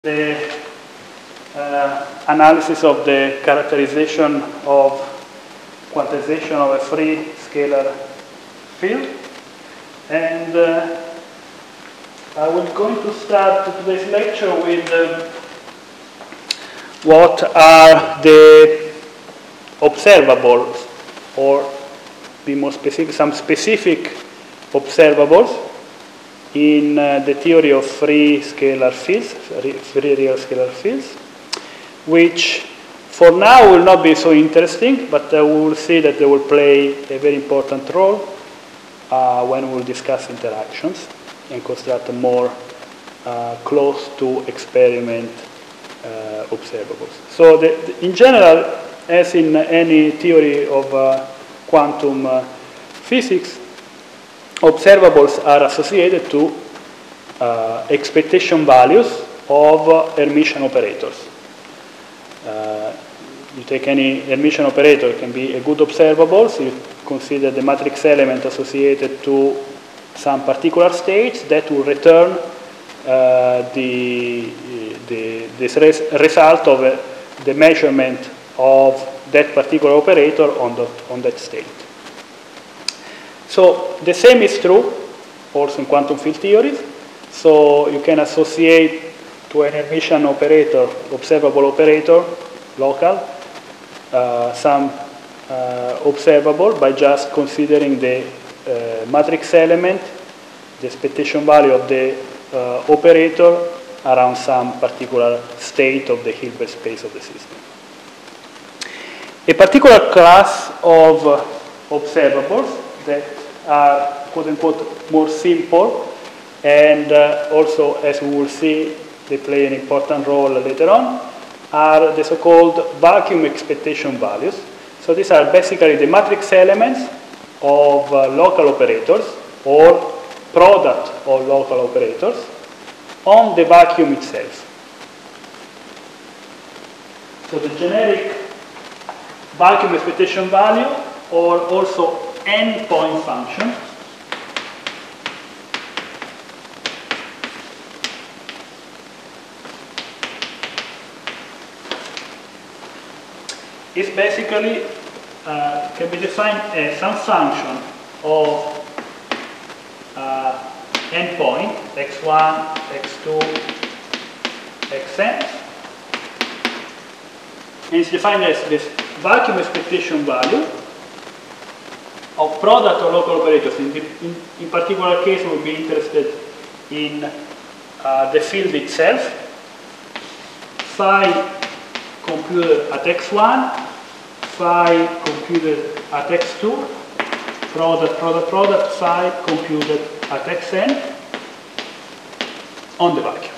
the analysis of the characterization of quantization of a free scalar field. And I was going to start today's lecture with what are the observables, or be more specific, some specific observables in the theory of free scalar fields, free real scalar fields, which for now will not be so interesting, but we will see that they will play a very important role when we will discuss interactions and construct a more close to experiment observables. So in general, as in any theory of quantum physics, observables are associated to expectation values of Hermitian operators. You take any Hermitian operator, it can be a good observable, so you consider the matrix element associated to some particular states that will return the result of the measurement of that particular operator on that state. So the same is true also in quantum field theories. So you can associate to an Hermitian operator, observable operator, local, some observable by just considering the matrix element, the expectation value of the operator around some particular state of the Hilbert space of the system. A particular class of observables that are quote-unquote more simple, and also, as we will see, they play an important role later on, are the so-called vacuum expectation values. So these are basically the matrix elements of local operators or product of local operators on the vacuum itself. So the generic vacuum expectation value, or also endpoint function, is basically can be defined as some function of endpoint x1, x2, xn, and it's defined as this vacuum expectation value of product of local operators. In particular case, we'll be interested in the field itself, phi computed at x1, phi computed at x2, product, phi computed at xn on the vacuum.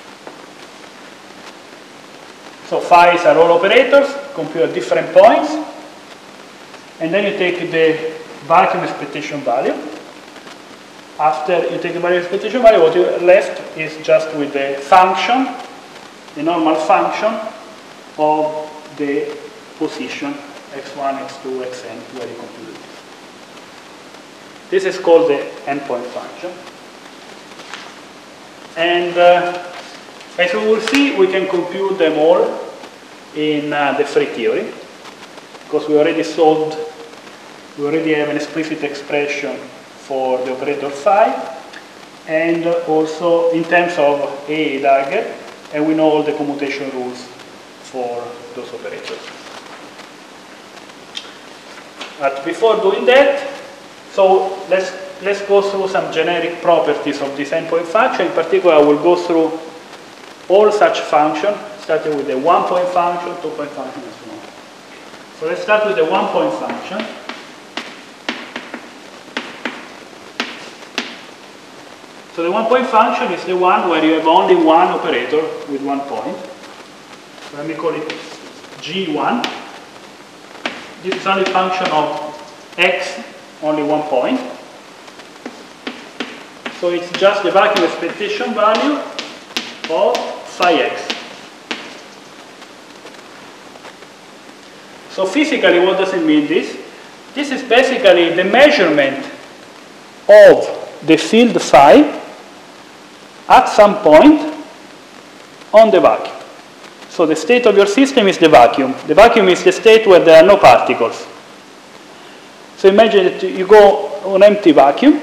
So phi's are all operators computed at different points, and then you take the vacuum expectation value. After you take the vacuum expectation value, what you're left is just with the function, the normal function of the position x1, x2, xn, where you compute it. This is called the endpoint function. And as we will see, we can compute them all in the free theory, because we already have an explicit expression for the operator phi, and also in terms of A Dagger, and we know all the commutation rules for those operators. But before doing that, so let's go through some generic properties of this endpoint function. In particular, I will go through all such functions, starting with the one-point function, two-point function, and so on. So let's start with the one-point function. So the one-point function is the one where you have only one operator with 1 point. So let me call it G1. This is only a function of x, only 1 point. So it's just the vacuum expectation value of phi x. So physically, what does it mean this? This is basically the measurement of the field phi at some point on the vacuum. So the state of your system is the vacuum. The vacuum is the state where there are no particles. So imagine that you go on empty vacuum,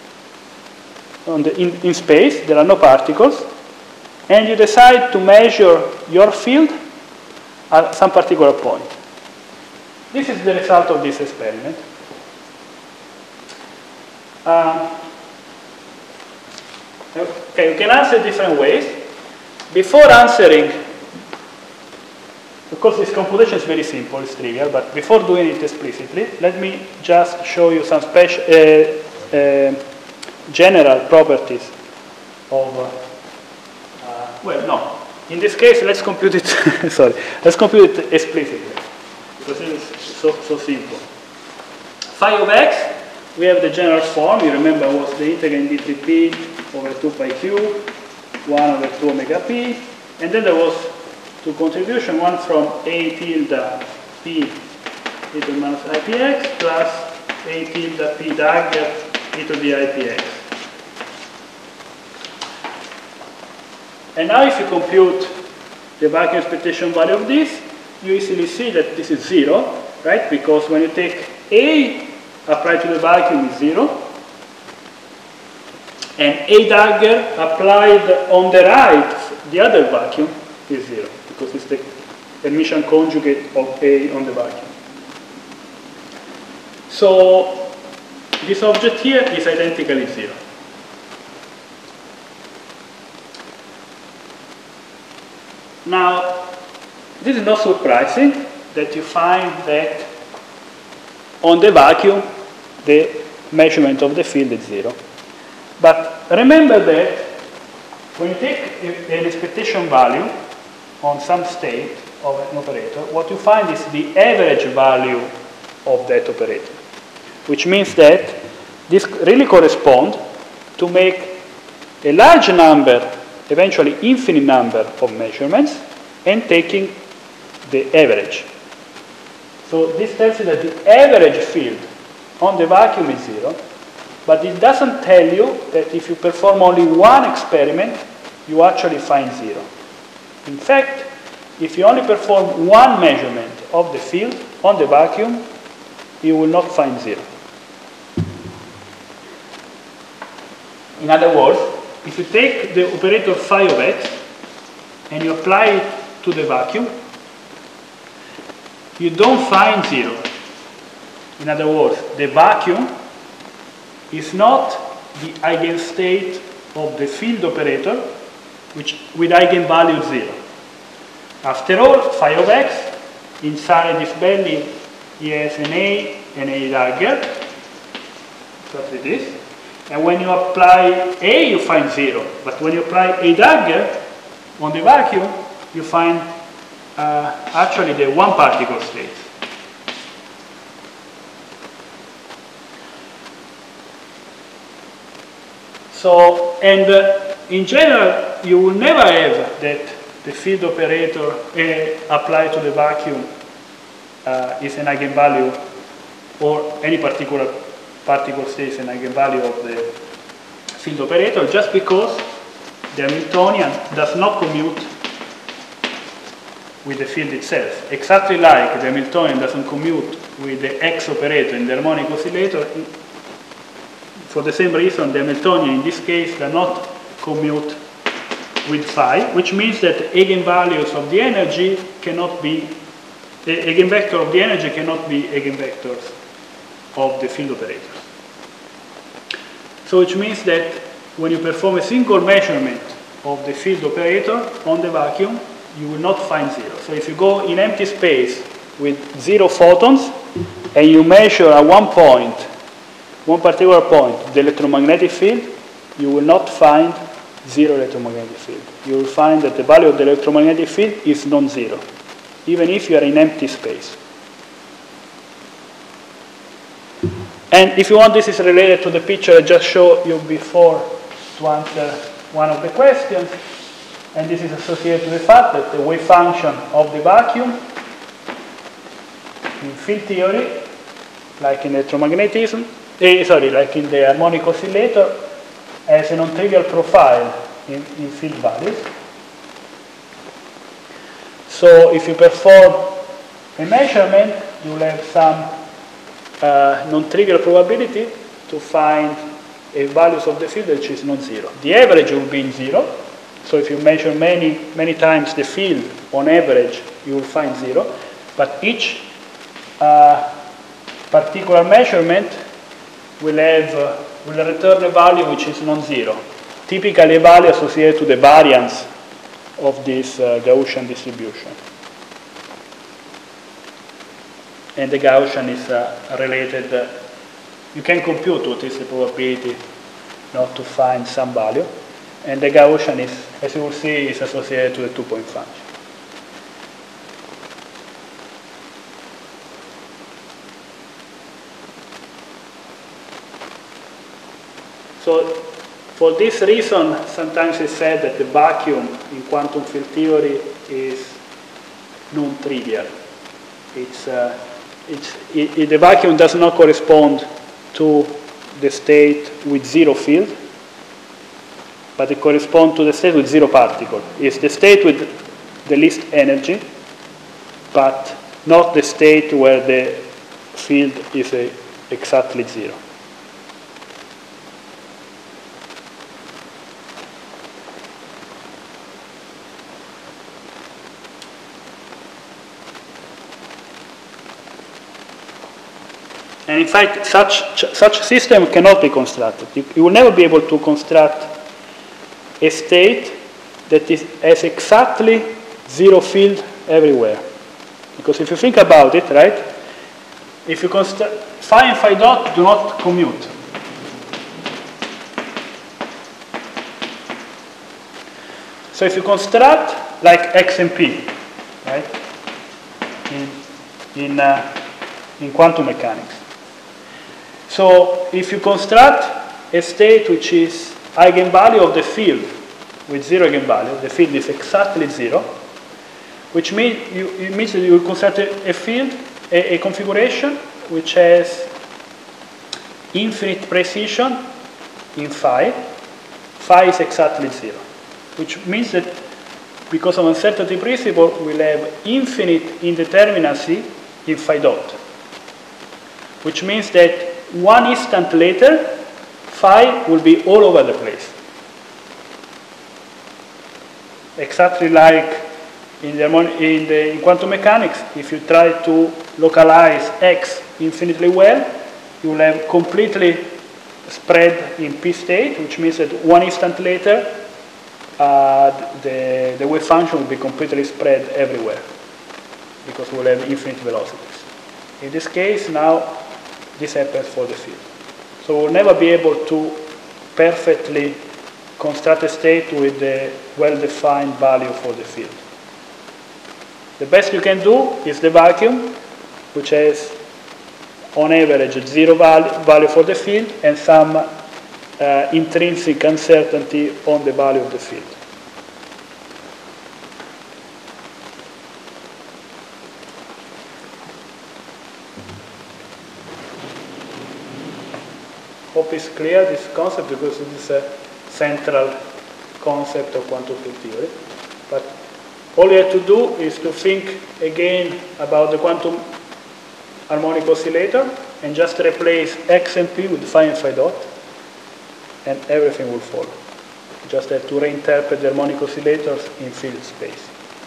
in space, there are no particles, and you decide to measure your field at some particular point. This is the result of this experiment. Okay, you can answer different ways. Before answering, of course this computation is very simple, it's trivial, but before doing it explicitly, let me just show you some special, general properties of, well, no. In this case, let's compute it, sorry, let's compute it explicitly, because it is so simple. Phi of x, we have the general form, you remember was the integral in d3p over 2 pi q, 1 over 2 omega p, and then there was two contributions, one from a tilde p e to the minus ipx plus a tilde p dagger e to the ipx. And now if you compute the vacuum expectation value of this, you easily see that this is 0, right? Because when you take A applied to the vacuum is 0, and A dagger applied on the right, the other vacuum, is 0, because it's the emission conjugate of A on the vacuum. So this object here is identically 0. Now, this is not surprising that you find that on the vacuum the measurement of the field is 0. But remember that when you take an expectation value on some state of an operator, what you find is the average value of that operator, which means that this really corresponds to make a large number, eventually infinite number of measurements, and taking the average. So this tells you that the average field on the vacuum is 0, but it doesn't tell you that if you perform only one experiment, you actually find 0. In fact, if you only perform one measurement of the field on the vacuum, you will not find 0. In other words, if you take the operator phi of x and you apply it to the vacuum, you don't find 0. In other words, the vacuum is not the eigenstate of the field operator, which with eigenvalue 0. After all, phi of x, inside this belly, he has an A dagger, exactly this. And when you apply A, you find 0. But when you apply A dagger on the vacuum, you find actually the one particle state. So, and in general, you will never have that the field operator applied to the vacuum is an eigenvalue, or any particular particle state is an eigenvalue of the field operator, just because the Hamiltonian does not commute with the field itself. Exactly like the Hamiltonian doesn't commute with the X operator in the harmonic oscillator, for the same reason the Hamiltonian in this case does not commute with phi, which means that the eigenvalues of the energy cannot be, the eigenvector of the energy cannot be eigenvectors of the field operators. So which means that when you perform a single measurement of the field operator on the vacuum, you will not find 0. So if you go in empty space with 0 photons and you measure at one point, one particular point, the electromagnetic field, you will not find 0 electromagnetic field. You will find that the value of the electromagnetic field is non-zero, even if you are in empty space. And if you want, this is related to the picture I just showed you before to answer one of the questions. And this is associated to the fact that the wave function of the vacuum in field theory, like in electromagnetism, like in the harmonic oscillator, has a non-trivial profile in field values. So if you perform a measurement, you will have some non-trivial probability to find a values of the field which is non-zero. The average will be in zero. So if you measure many times the field, on average, you will find zero. But each particular measurement will return a value which is non-zero. Typically a value associated to the variance of this Gaussian distribution. And the Gaussian is related, you can compute what is the probability not to find some value. And the Gaussian is, as you will see, is associated to the 2-point function. So for this reason, sometimes it's said that the vacuum in quantum field theory is non-trivial. The vacuum does not correspond to the state with zero field, but it corresponds to the state with zero particle. It's the state with the least energy, but not the state where the field is exactly zero. And in fact, such system cannot be constructed. You will never be able to construct a state that has exactly zero field everywhere. Because if you think about it, right, if you construct, phi and phi dot do not commute. So if you construct like X and P, right, in quantum mechanics. So if you construct a state which is eigenvalue of the field with zero eigenvalue, the field is exactly zero, which means that you will construct a field, a configuration which has infinite precision in phi. Phi is exactly zero, which means that because of uncertainty principle, we'll have infinite indeterminacy in phi dot, which means that one instant later, phi will be all over the place. Exactly like in quantum mechanics, if you try to localize X infinitely well, you will have completely spread in P state, which means that one instant later, the wave function will be completely spread everywhere, because we'll have infinite velocities. In this case, now, this happens for the field. So we'll never be able to perfectly construct a state with a well-defined value for the field. The best you can do is the vacuum, which has, on average, zero value for the field and some intrinsic uncertainty on the value of the field. Hope it's clear, this concept, because it is a central concept of quantum field theory. But all you have to do is to think again about the quantum harmonic oscillator and just replace X and P with phi and phi dot, and everything will follow. You just have to reinterpret the harmonic oscillators in field space.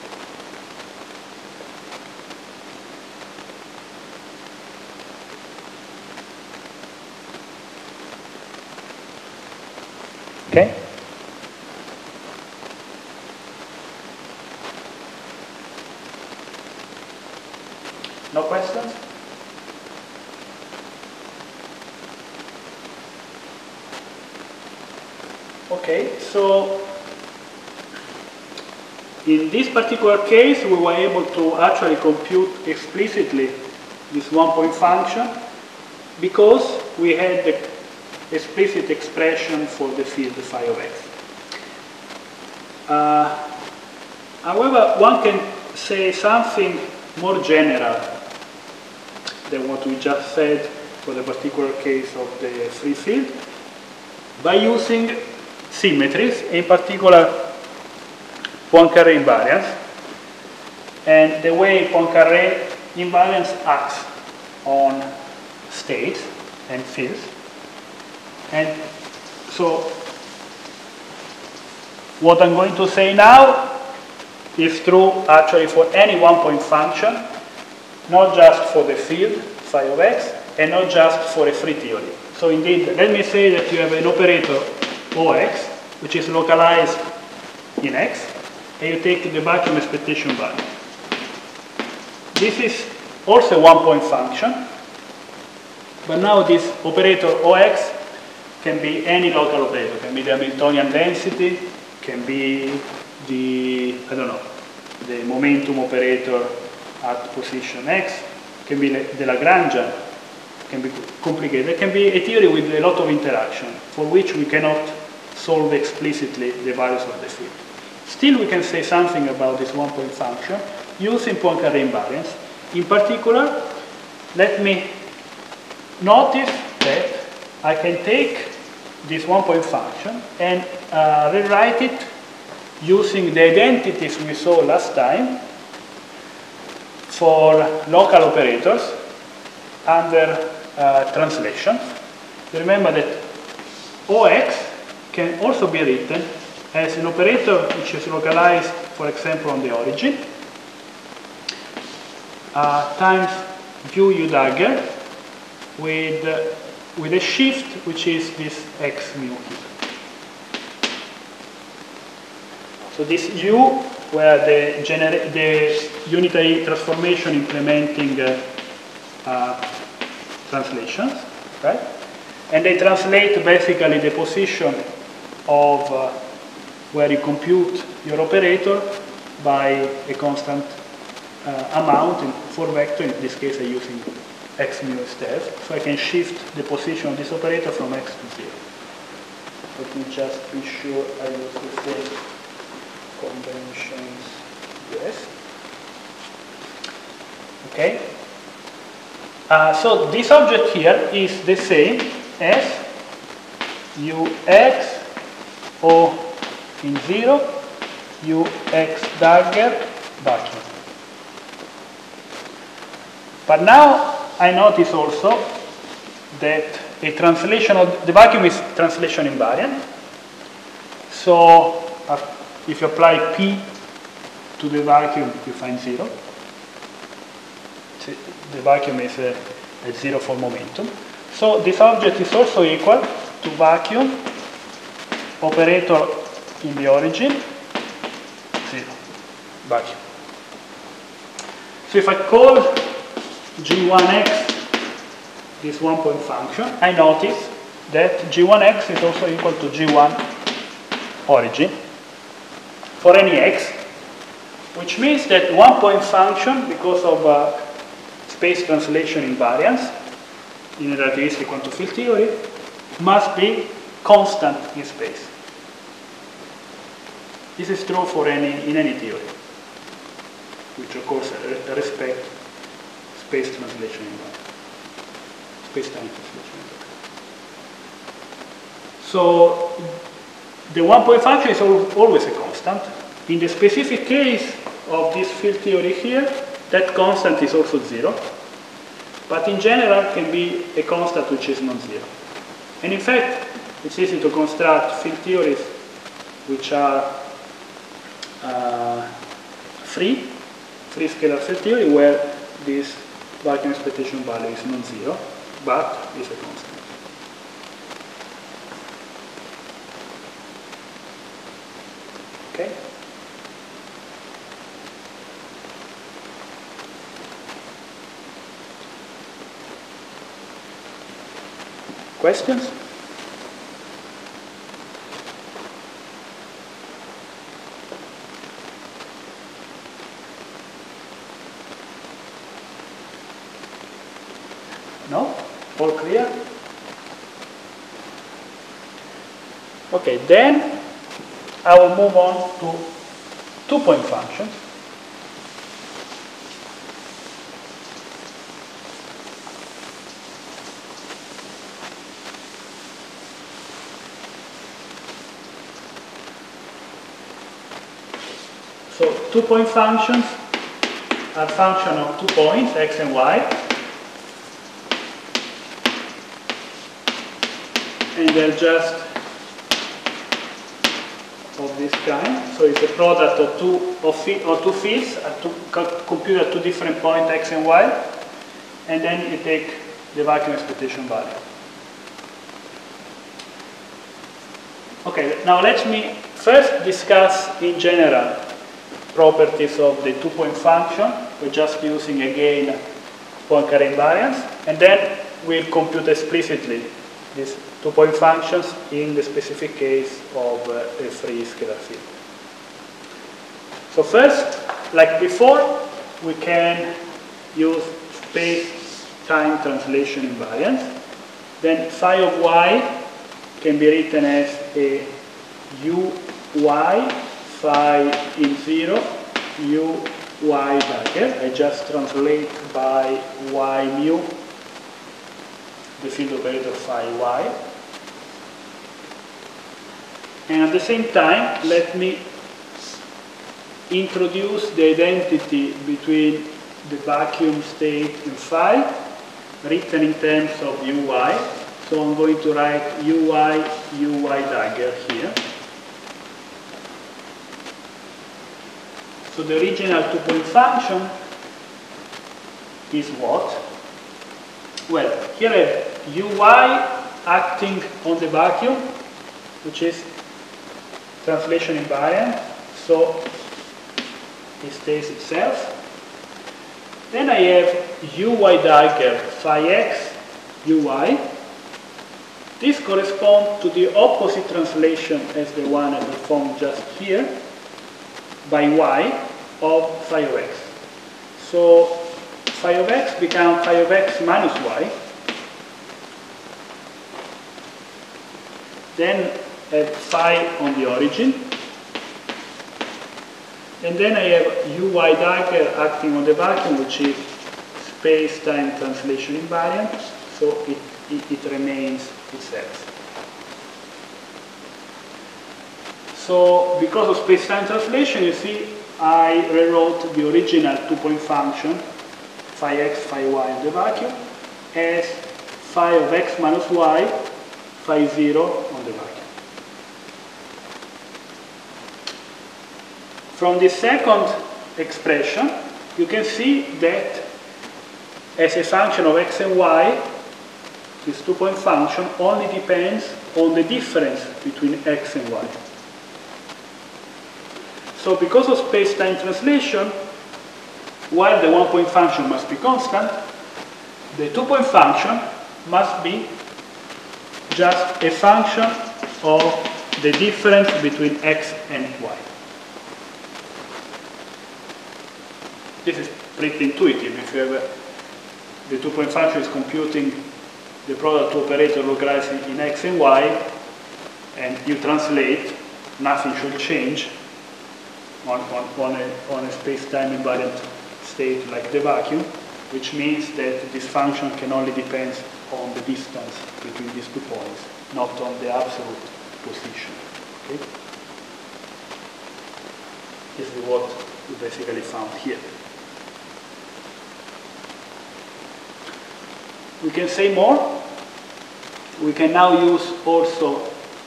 Okay? No questions? Okay, so in this particular case, we were able to actually compute explicitly this one-point function because we had the explicit expression for the field phi of x. However, one can say something more general than what we just said for the particular case of the free field by using symmetries, in particular Poincare invariance. and the way Poincaré invariance acts on states and fields. And so what I'm going to say now is true actually for any one-point function, not just for the field phi of x, and not just for a free theory. So indeed, let me say that you have an operator OX, which is localized in x, and you take the vacuum expectation value. This is also a one-point function, but now this operator OX can be any local operator. Can be the Hamiltonian density, can be the, I don't know, the momentum operator at position x, can be the Lagrangian, can be complicated. It can be a theory with a lot of interaction, for which we cannot solve explicitly the values of the field. Still, we can say something about this one-point function using Poincaré invariance. In particular, let me notice that I can take this one-point function and rewrite it using the identities we saw last time for local operators under translation. Remember that OX can also be written as an operator which is localized, for example, on the origin, times u dagger with a shift which is this x mu here. So this u, where the unitary transformation implementing translations, right? And they translate basically the position of where you compute your operator by a constant amount in 4 vector. In this case, I'm using x mu instead. So I can shift the position of this operator from x to 0. Let me just be sure I use the same conventions. Yes. Okay. So this object here is the same as ux O in 0, ux dagger vacuum. But now I notice also that a translation of the vacuum is translation invariant. So if you apply P to the vacuum, you find 0. The vacuum is a 0 for momentum. So this object is also equal to vacuum operator in the origin, 0, vacuum. So if I call G1x this one-point function, I notice that G1x is also equal to G1 origin for any x, which means that one-point function, because of space translation invariance in a relativistic quantum field theory, must be constant in space. This is true for in any theory, which of course respect space translation invariance, space-time translation invariance. So the one-point function is always a constant. In the specific case of this field theory here, that constant is also 0, but in general can be a constant which is non-zero. And in fact, it's easy to construct field theories which are free scalar field theory where this vacuum expectation value is non-zero, but is a constant. Okay? Questions? No? All clear? Okay, then I will move on to two-point functions. So two-point functions are function of 2 points, x and y. And they're just of this kind. So it's a product of two fields computed at 2 different points, x and y. And then you take the vacuum expectation value. Okay, now let me first discuss in general properties of the 2-point function. We're just using again Poincare invariance, and then we'll compute explicitly these 2-point functions in the specific case of a free scalar field. So first, like before, we can use space-time translation invariance. Then phi of y can be written as a uy phi in 0 uy dagger. I just translate by y mu the field operator phi y. And at the same time, let me introduce the identity between the vacuum state and phi, written in terms of uy. So I'm going to write uy dagger here. So the original 2-point function is what? Well, here I have uy acting on the vacuum, which is translation invariant, so it stays itself. Then I have uy dagger phi x uy. This corresponds to the opposite translation as the one I performed just here by y of phi of x. So phi of x becomes phi of x minus y. Then I have phi on the origin. And then I have uy dagger acting on the vacuum, which is space-time translation invariant, so it remains itself. So because of space-time translation, you see, I rewrote the original 2-point function, phi x, phi y in the vacuum, as phi of x minus y, phi 0 on the vacuum. From the second expression, you can see that as a function of x and y, this 2-point function only depends on the difference between x and y. So because of space-time translation, while the 1-point function must be constant, the 2-point function must be just a function of the difference between x and y. This is pretty intuitive. If you have the 2-point function is computing the product operator localized in x and y, and you translate, nothing should change on a space-time invariant state like the vacuum, which means that this function can only depend on the distance between these 2 points, not on the absolute position. Okay? This is what we basically found here. We can say more. We can now use also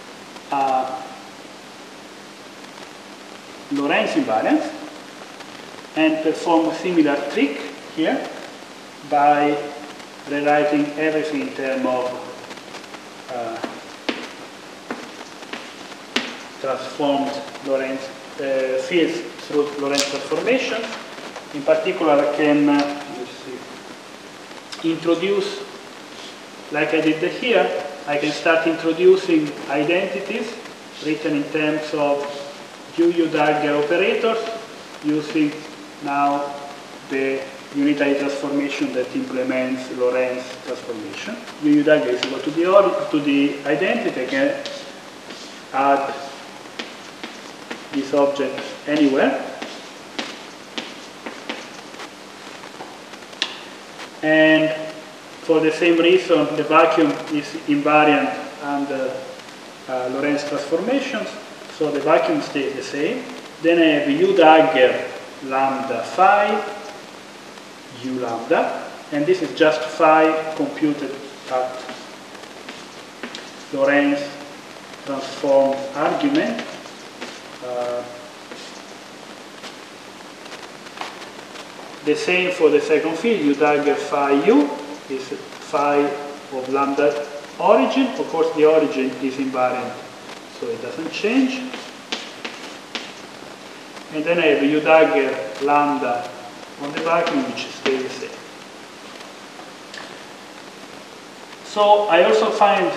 Lorentz invariance and perform a similar trick here by rewriting everything in terms of transformed Lorentz fields through Lorentz transformation. In particular, I can introduce, like I did here, I can start introducing identities written in terms of UU dagger operators using now the unitary transformation that implements Lorentz transformation. UU dagger is equal to the identity. I can add this object anywhere. And for the same reason, the vacuum is invariant under Lorentz transformations, so the vacuum stays the same. Then I have U dagger lambda phi u lambda, and this is just phi computed at Lorentz transform argument. The same for the second field, u dagger phi u is phi of lambda origin. Of course, the origin is invariant, so it doesn't change. And then I have u dagger lambda on the vacuum, which stays the same. So I also find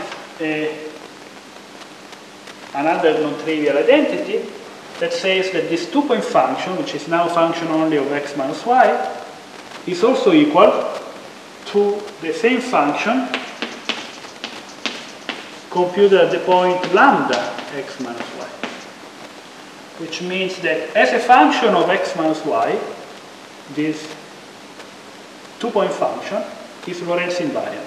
another non-trivial identity that says that this two-point function, which is now a function only of x minus y, is also equal to the same function computed at the point lambda x minus y. Which means that as a function of x minus y, this two-point function is Lorentz invariant.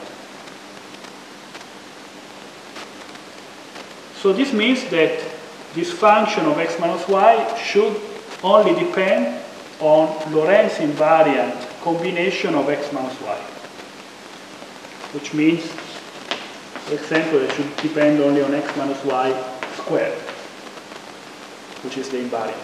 So this means that this function of x minus y should only depend on Lorentz invariant combination of x minus y. Which means, for example, it should depend only on x minus y squared, which is the invariant.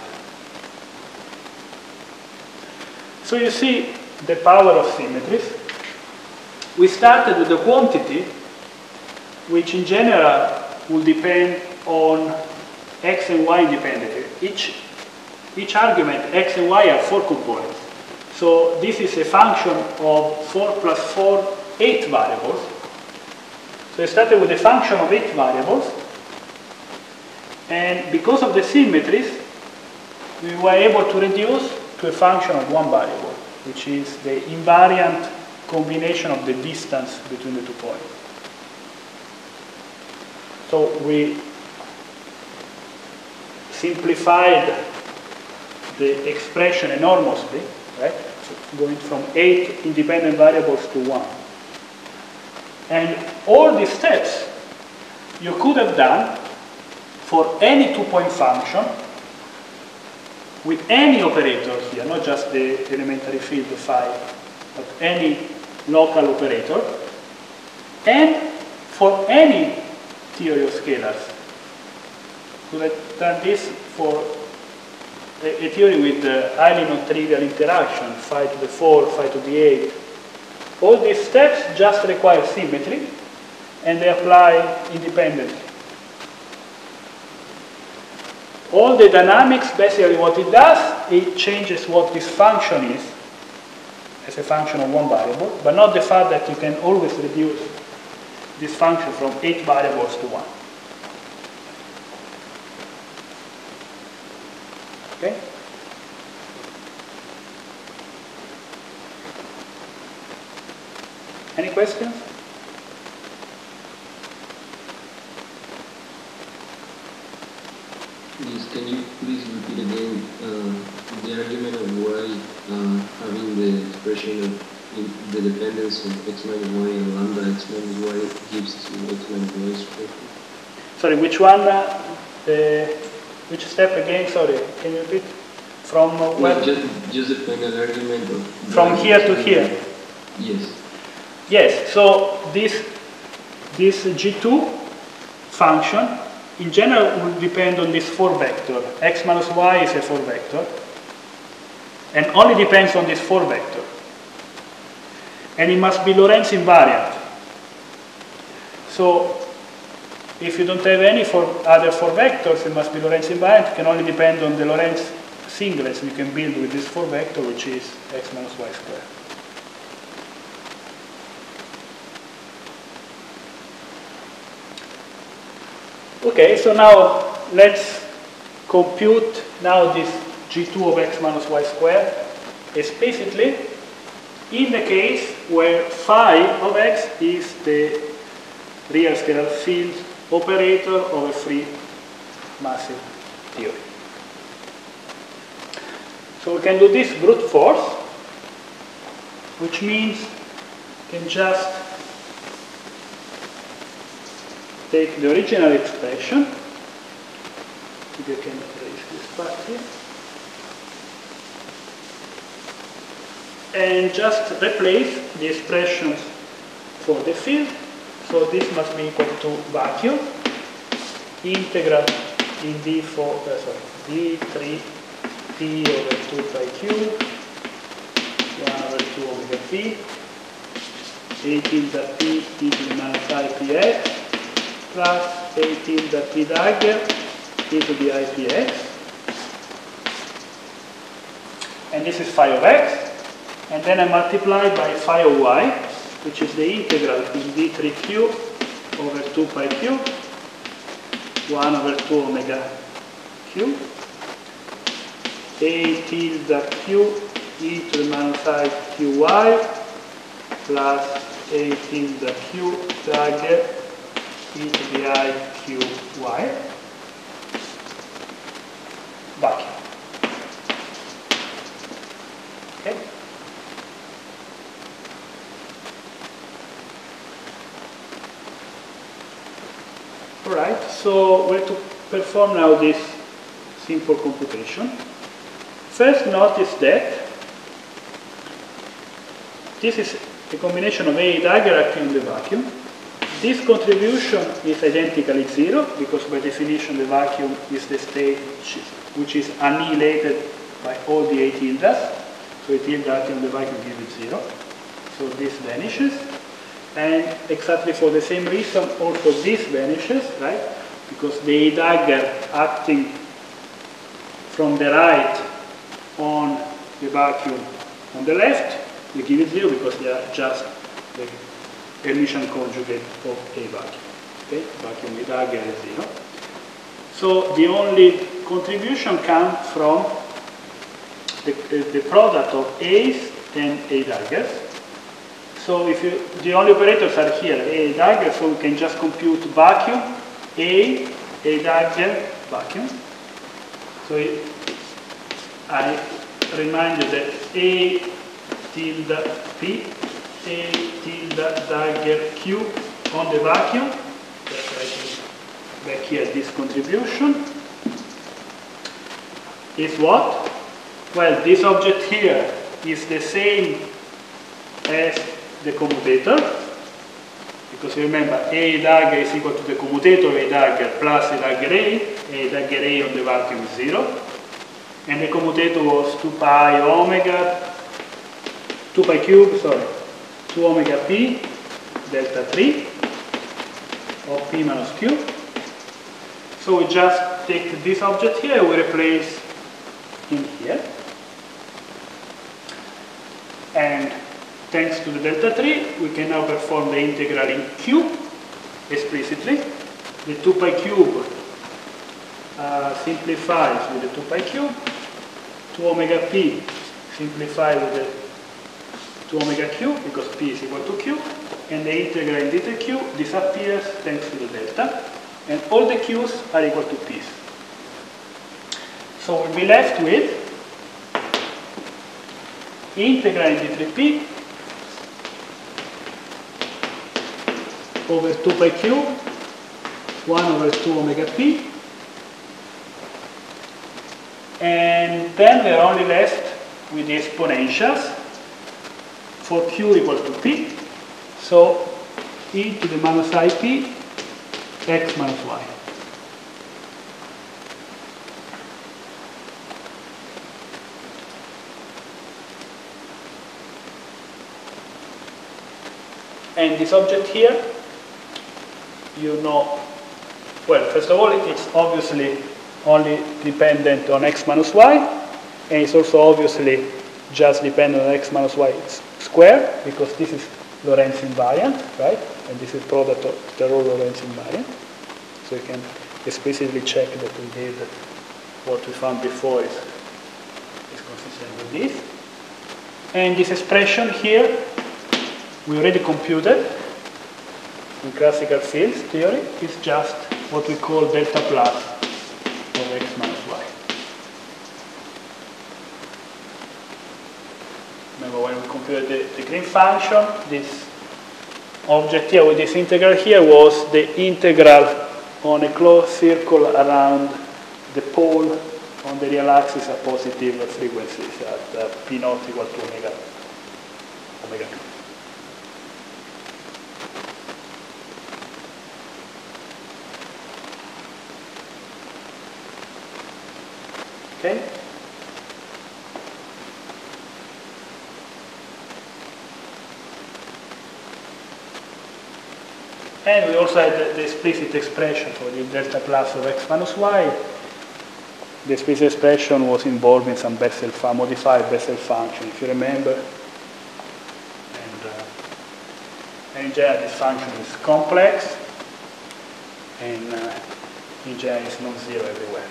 So you see the power of symmetries. We started with the quantity, which in general will depend on x and y independently. Each argument, x and y, are 4 components. So this is a function of 4 plus 4, 8 variables. So I started with a function of 8 variables. And because of the symmetries, we were able to reduce to a function of 1 variable, which is the invariant combination of the distance between the 2 points. So we simplified the expression enormously, right? So going from 8 independent variables to 1. And all these steps you could have done for any two-point function with any operator here, not just the elementary field phi, but any local operator, and for any theory of scalars. Could have done this for a theory with highly non-trivial interaction, phi to the 4, phi to the 8. All these steps just require symmetry, and they apply independently. All the dynamics, basically what it does, it changes what this function is as a function of 1 variable, but not the fact that you can always reduce this function from 8 variables to 1. Okay? Any questions? Yes, can you please repeat again the argument of why having the expression of the dependence of x minus y and lambda x minus y gives to x minus y squared? Sorry, which one? Which step again? Sorry, can you repeat? From where? Just the final argument of from here to here. Yes. Yes. So this G2 function in general will depend on this 4 vector. X minus y is a 4 vector, and only depends on this 4 vector. And it must be Lorentz invariant. So if you don't have any other 4 vectors, it must be Lorentz invariant. It can only depend on the Lorentz singlets you can build with this 4 vector, which is x minus y squared. Okay, so now let's compute now this G2 of x minus y squared explicitly in the case where phi of x is the real scalar field operator of a free massive theory. So we can do this brute force, which means we can just take the original expression. Maybe I can erase this back here. and just replace the expressions for the field. So this must be equal to vacuum integral in d3 p over 2 pi cube 1 over 2 omega p a tilde p e to the minus I px plus a tilde p dagger e to the I px, and this is phi of x, and then I multiply by phi of y, which is the integral in d3 cube over 2 pi cube 1 over 2 omega cube a tilde q e to the minus I qy plus a tilde q dagger e to the I qy vacuum. Okay? Alright, so we're to perform now this simple computation. First, notice that this is a combination of A dagger acting on the vacuum. This contribution is identically zero, because by definition the vacuum is the state which is annihilated by all the A tildes. So A tilde acting on the vacuum gives it zero. So this vanishes. And exactly for the same reason, also this vanishes, right? Because the A dagger acting from the right on the vacuum on the left, we give it zero because they are just the Hermitian conjugate of A vacuum. Okay, vacuum A dagger is zero. So the only contribution comes from the product of A's and A daggers. So if the only operators are here, A dagger, so we can just compute vacuum, A dagger, vacuum. So I remind you that A tilde P, A tilde dagger Q on the vacuum. That's right, back here, this contribution is what? Well, this object here is the same as the commutator, because you remember A dagger is equal to the commutator A dagger plus A dagger A on the vacuum is 0, and the commutator was 2 pi cube, 2 omega p delta 3 of p minus q. So we just take this object here and we replace him here, and thanks to the delta 3, we can now perform the integral in q explicitly. The 2 pi cube simplifies with the 2 pi cube. 2 omega p simplifies with the 2 omega q, because p is equal to q. And the integral in delta q disappears thanks to the delta. And all the q's are equal to p's. So we'll be left with integral in d3p over 2 pi cube 1 over 2 omega p, and then we're only left with the exponentials for q equal to p, so e to the minus ip x minus y. And this object here, you know, well, first of all, it's obviously only dependent on x minus y, and it's also obviously just dependent on x minus y squared, because this is Lorentz invariant, right? And this is product of the row Lorentz invariant. So you can explicitly check that indeed what we found before is consistent with this. And this expression here, we already computed in classical fields theory, is just what we call delta plus of x minus y. Remember when we computed the Green function, this object here with this integral here was the integral on a closed circle around the pole on the real axis at positive frequencies at p naught equal to omega omega 2. Okay? And we also had the explicit expression for the delta plus of x minus y. The explicit expression was involved in some modified Bessel function, if you remember. And in general, this function is complex, and in general, it's non-zero everywhere.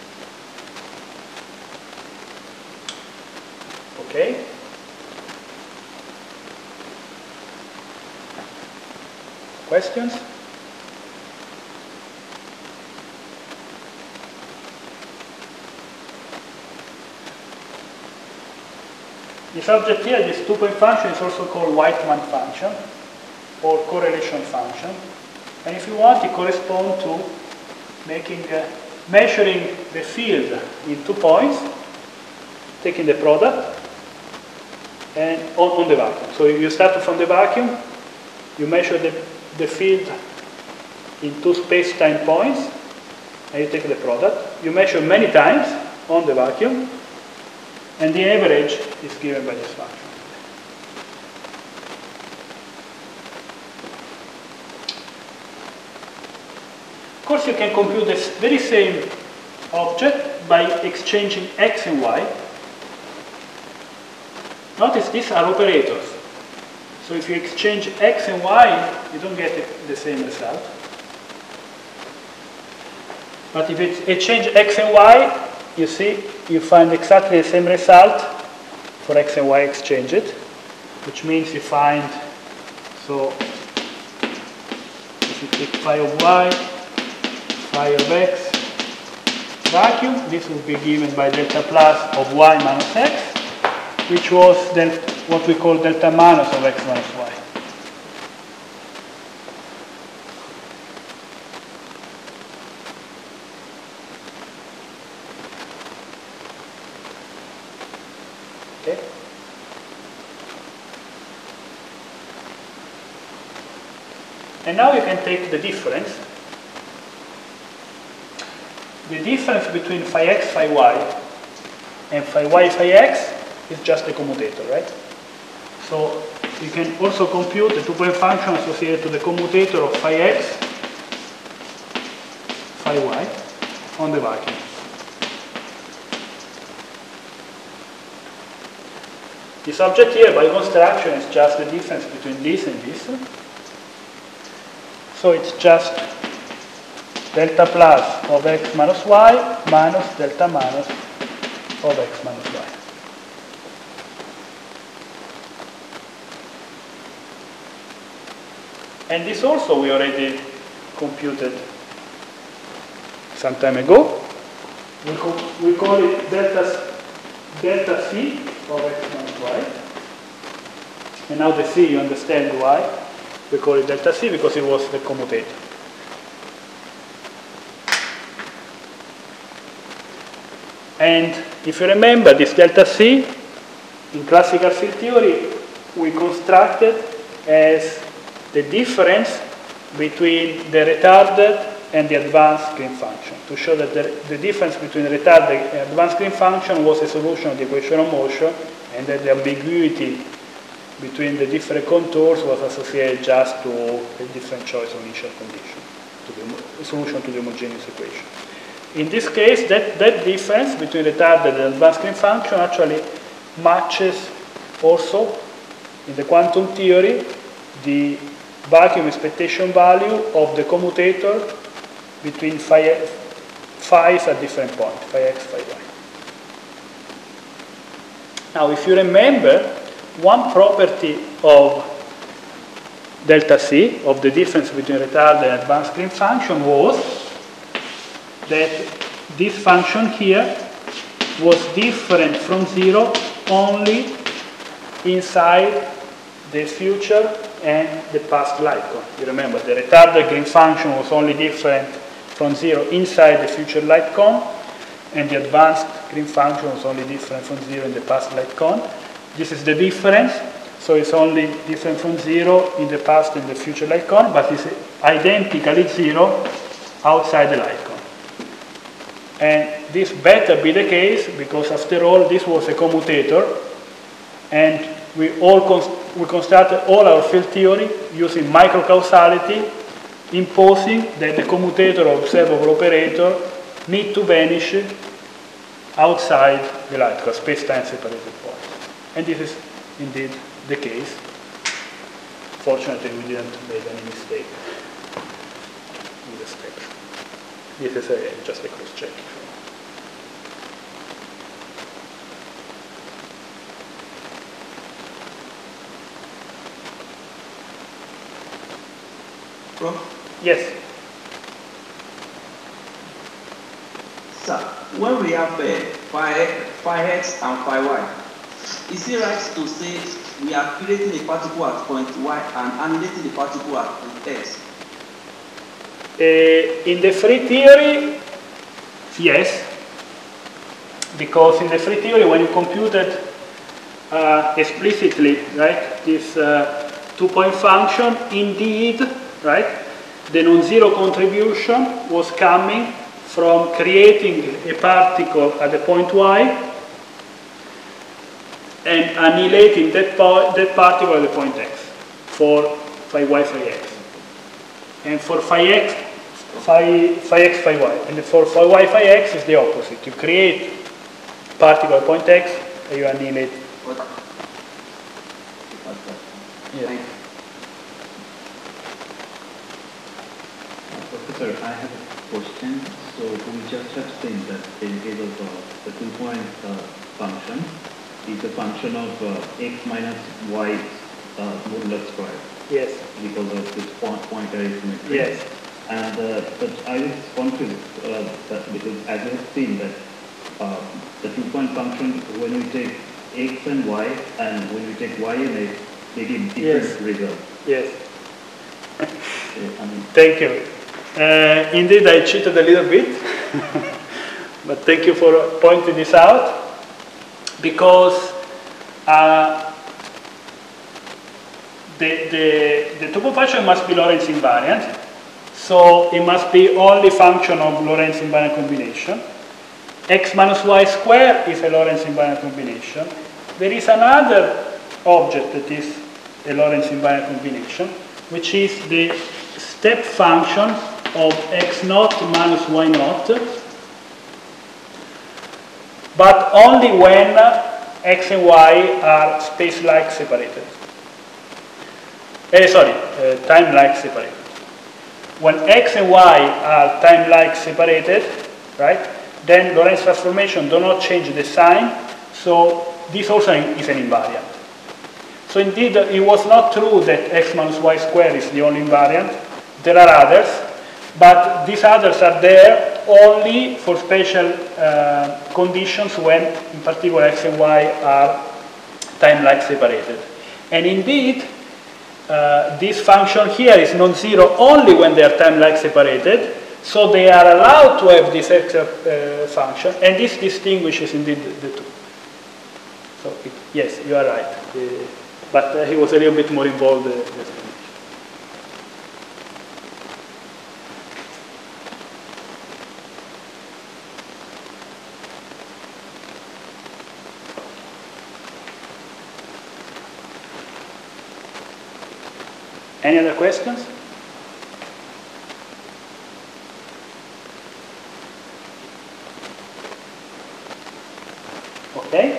Okay? Questions? This object here, this 2-point function, is also called Whiteman function or correlation function. And if you want, it corresponds to measuring the field in 2 points, taking the product, and on the vacuum. So you start from the vacuum, you measure the field in 2 space-time points, and you take the product. You measure many times on the vacuum, and the average is given by this function. Of course, you can compute this very same object by exchanging x and y. Notice these are operators. So if you exchange x and y, you don't get the same result. But if you exchange x and y, you see, you find exactly the same result for x and y exchanged, which means you find, so if you take phi of y, phi of x, vacuum, this will be given by delta plus of y minus x, which was then what we call delta minus of x minus y. Okay. And now you can take the difference. The difference between phi x, phi y, and phi y, phi x is just the commutator, right? So you can also compute the 2-point function associated to the commutator of phi x, phi y on the vacuum. This object here, by construction, is just the difference between this and this. So it's just delta plus of x minus y minus delta minus of x minus y. And this also we already computed some time ago. We call it delta C of x minus y. And now the C, you understand why we call it delta C, because it was the commutator. And if you remember this delta C, in classical field theory, we constructed as the difference between the retarded and the advanced Green function, to show that the difference between the retarded and advanced Green function was a solution of the equation of motion, and that the ambiguity between the different contours was associated just to a different choice of initial condition, to the solution to the homogeneous equation. In this case, that difference between retarded and advanced Green function actually matches also, in the quantum theory, the vacuum expectation value of the commutator between phi's at different points, phi x, phi y. Now, if you remember, one property of delta C, of the difference between retarded and advanced Green function, was that this function here was different from 0 only inside the future and the past light cone. You remember, the retarded Green function was only different from 0 inside the future light cone, and the advanced Green function was only different from 0 in the past light cone. This is the difference. So it's only different from 0 in the past and the future light cone, but it's identically 0 outside the light cone. And this better be the case because after all this was a commutator, and we constructed all our field theory using microcausality, imposing that the commutator or observable operator need to vanish outside the light cone, space-time separated point. And this is indeed the case. Fortunately, we didn't make any mistake in the steps. This is just a cross-check. Prof? Yes. Sir, when we have phi x and phi y, is it right to say we are creating a particle at point y and annihilating the particle at point x? In the free theory, yes, because in the free theory, when you computed explicitly, right, this two-point function, indeed, right, the non-zero contribution was coming from creating a particle at the point y and annihilating that particle at the point x for phi y, phi x. And for phi x, phi y. And for phi y, phi x is the opposite. You create particle at point x and you annihilate. Yeah. Professor, I have a question. So we just have seen that in case of the two-point function is a function of x minus y modulus square. Yes. Because of this pointer asymmetry. Yes. And but I was confused that because as you have seen that the two-point function, when we take x and y, and when we take y and x, they give different results. Yes. Thank you. Indeed, I cheated a little bit, but thank you for pointing this out, because the two-point function must be Lorentz invariant, so it must be only function of Lorentz invariant combination. X minus y square is a Lorentz invariant combination. There is another object that is a Lorentz invariant combination, which is the step function of x naught minus y naught, but only when x and y are space-like separated. Time-like separated. When x and y are time-like separated, right, then Lorentz transformation do not change the sign, so this also is an invariant. So indeed, it was not true that x minus y square is the only invariant. There are others, but these others are there only for special conditions when, in particular, x and y are time-like separated. And indeed, this function here is non-zero only when they are time-like separated, so they are allowed to have this extra function, and this distinguishes indeed the two. So, yes, you are right. But he was a little bit more involved. Any other questions? Okay.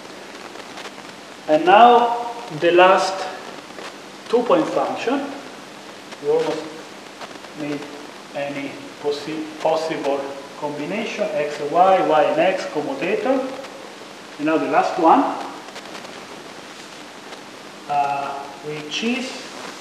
And now the last two-point function. We almost made any possible combination, x and y and x, commutator. And now the last one, which is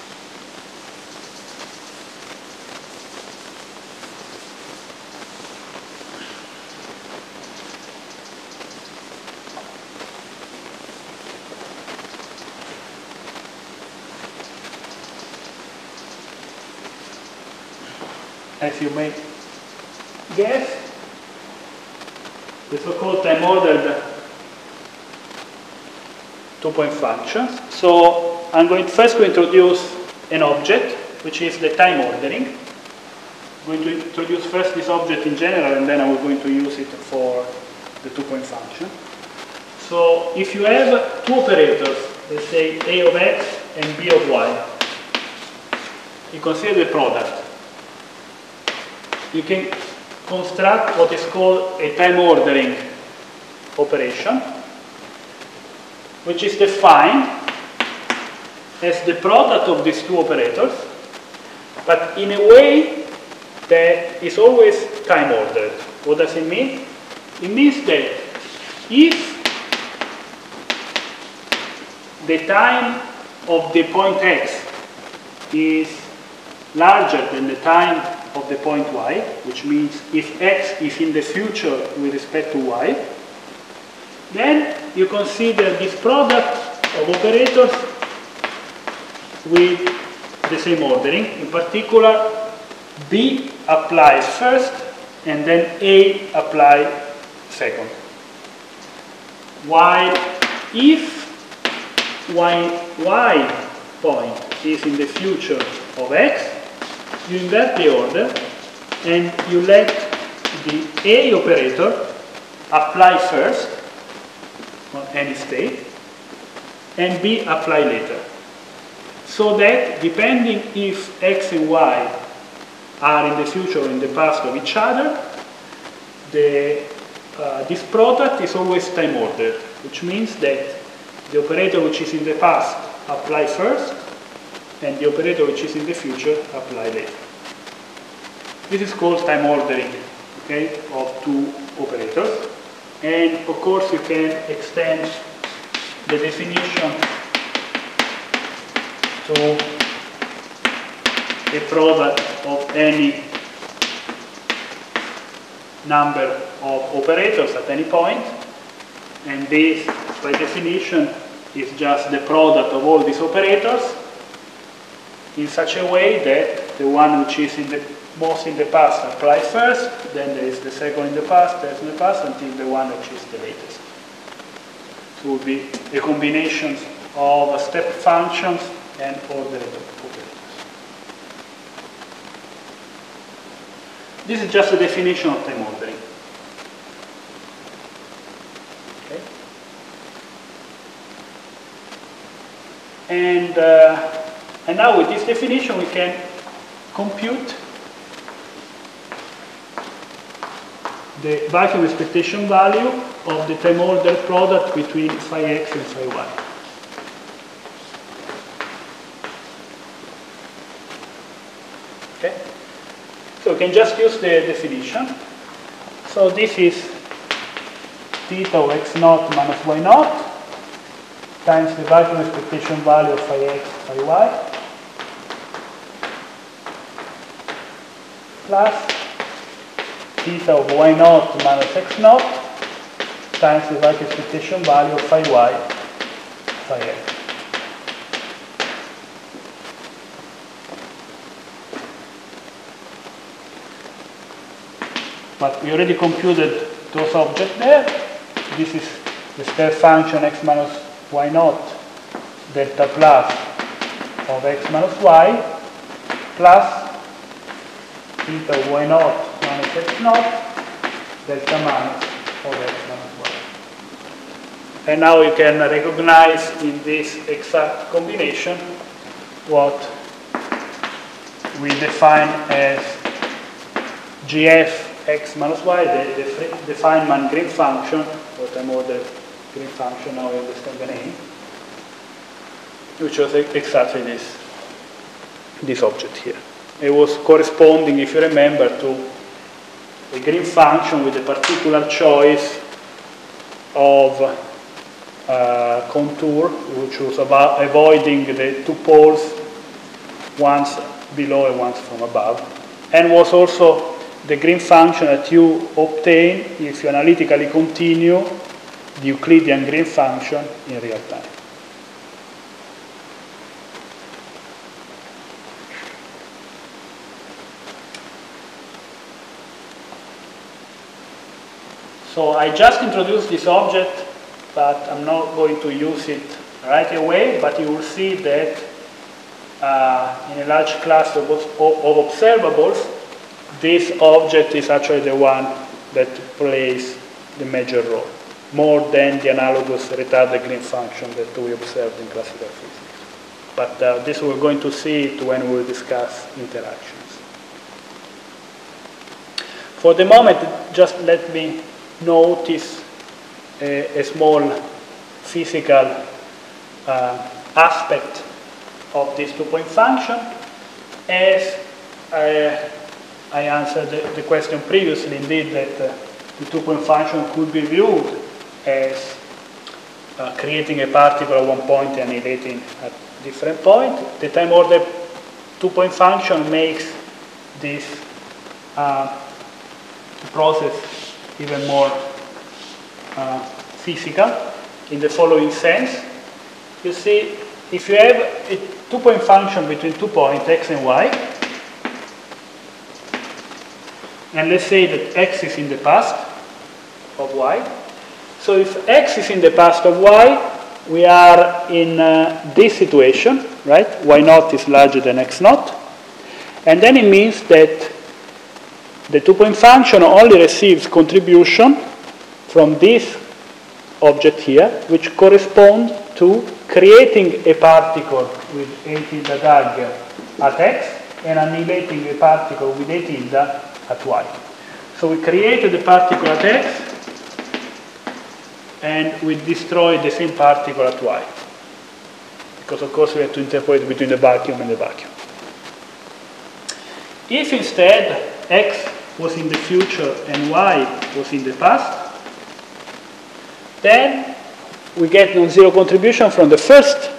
as you may guess, the so-called time-ordered two-point functions. So I'm going first to introduce an object, which is the time ordering. I'm going to introduce first this object in general, and then I'm going to use it for the two-point function. So if you have two operators, let's say A of x and B of y, you consider the product. You can construct what is called a time ordering operation, which is defined as the product of these two operators, but in a way that is always time ordered. What does it mean? It means that if the time of the point x is larger than the time of the point y, which means if x is in the future with respect to y, then you consider this product of operators with the same ordering. In particular, B applies first and then A applies second. While if y point is in the future of x, you invert the order and you let the A operator apply first on any state and B apply later. So that depending if x and y are in the future or in the past of each other, this product is always time ordered, which means that the operator which is in the past applies first and the operator which is in the future applies later. This is called time ordering, okay, of two operators. And of course you can extend the definition to a product of any number of operators at any point, and this by definition is just the product of all these operators in such a way that the one which is in the most in the past applies first, then there is the second in the past, third in the past, until the one which is the latest. So it will be a combination of step functions and ordered operators. This is just a definition of time ordering. Okay. And now with this definition we can compute the vacuum expectation value of the time ordered product between phi x and phi y. Okay? So we can just use the definition. So this is theta of x naught minus y naught times the vacuum expectation value of phi x, phi y, plus theta of y naught minus x naught times the vacuum expectation value of phi y, phi x. But we already computed those objects there. This is the step function x minus y naught delta plus of x minus y plus theta of y naught minus x naught delta minus of x minus y. And now you can recognize in this exact combination what we define as GF x minus y, the Feynman-Green function, or time ordered Green function, now you understand the name, which was exactly this object here. It was corresponding, if you remember, to a Green function with a particular choice of contour, which was about avoiding the two poles, once below and once from above, and was also the Green function that you obtain if you analytically continue the Euclidean Green function in real time. So I just introduced this object, but I'm not going to use it right away, but you will see that in a large class of observables, this object is actually the one that plays the major role, more than the analogous retarded Green function that we observed in classical physics. But this we're going to see it when we discuss interactions. For the moment, just let me notice a small physical aspect of this two-point function. As I answered the question previously, indeed, that the two-point function could be viewed as creating a particle at one point and annihilating at a different point. The time-ordered two-point function makes this process even more physical in the following sense. You see, if you have a two-point function between 2 points, x and y, and let's say that x is in the past of y. So if x is in the past of y, we are in this situation, right? Y naught is larger than x naught. And then it means that the two-point function only receives contribution from this object here, which corresponds to creating a particle with a tilde dagger at x and annihilating a particle with a tilde at y. So we created the particle at x and we destroyed the same particle at y. Because of course we have to interpolate between the vacuum and the vacuum. If instead x was in the future and y was in the past, then we get non-zero contribution from the first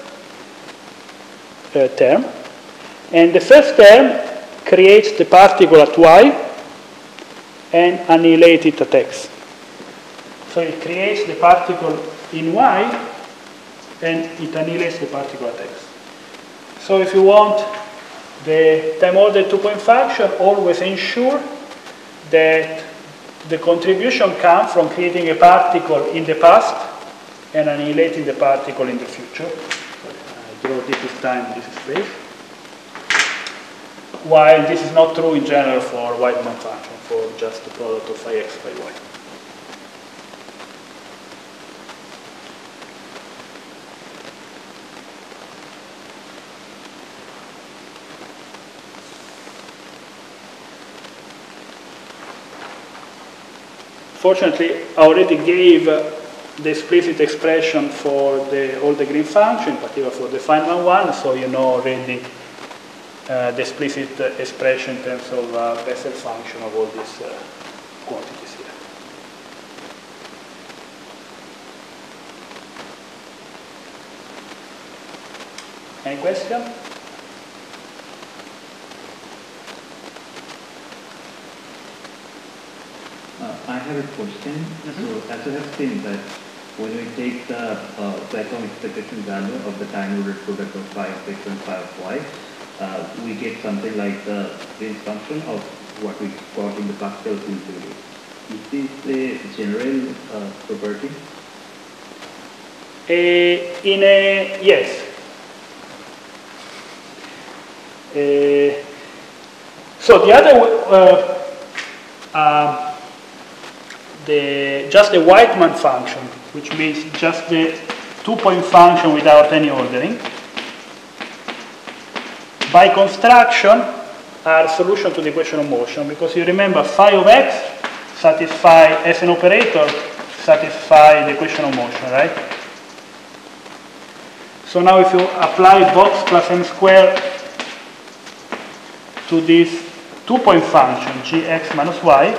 term, and the first term creates the particle at y and annihilates it at x. So it creates the particle in y and it annihilates the particle at x. So if you want the time-ordered two-point function, always ensure that the contribution comes from creating a particle in the past and annihilating the particle in the future. I draw this is time, this is space. While this is not true in general for Weidmann function, for just the product of phi x, phi y. Fortunately, I already gave the explicit expression for all the Green function, in particular for the Feynman one, so you know already the explicit expression in terms of Bessel function of all these quantities here. Any question? I have a question. So, as you have seen that when we take the Platon expectation value of the time-ordered product of phi of x and phi of y, we get something like the Green function of what we got in the Pascal field theory. Is this a general property? Yes. So the other just the Weidmann function, which means just the two-point function without any ordering, by construction are solution to the equation of motion, because you remember phi of x satisfy, as an operator, satisfy the equation of motion, right? So now if you apply box plus m squared to this two-point function, gx minus y,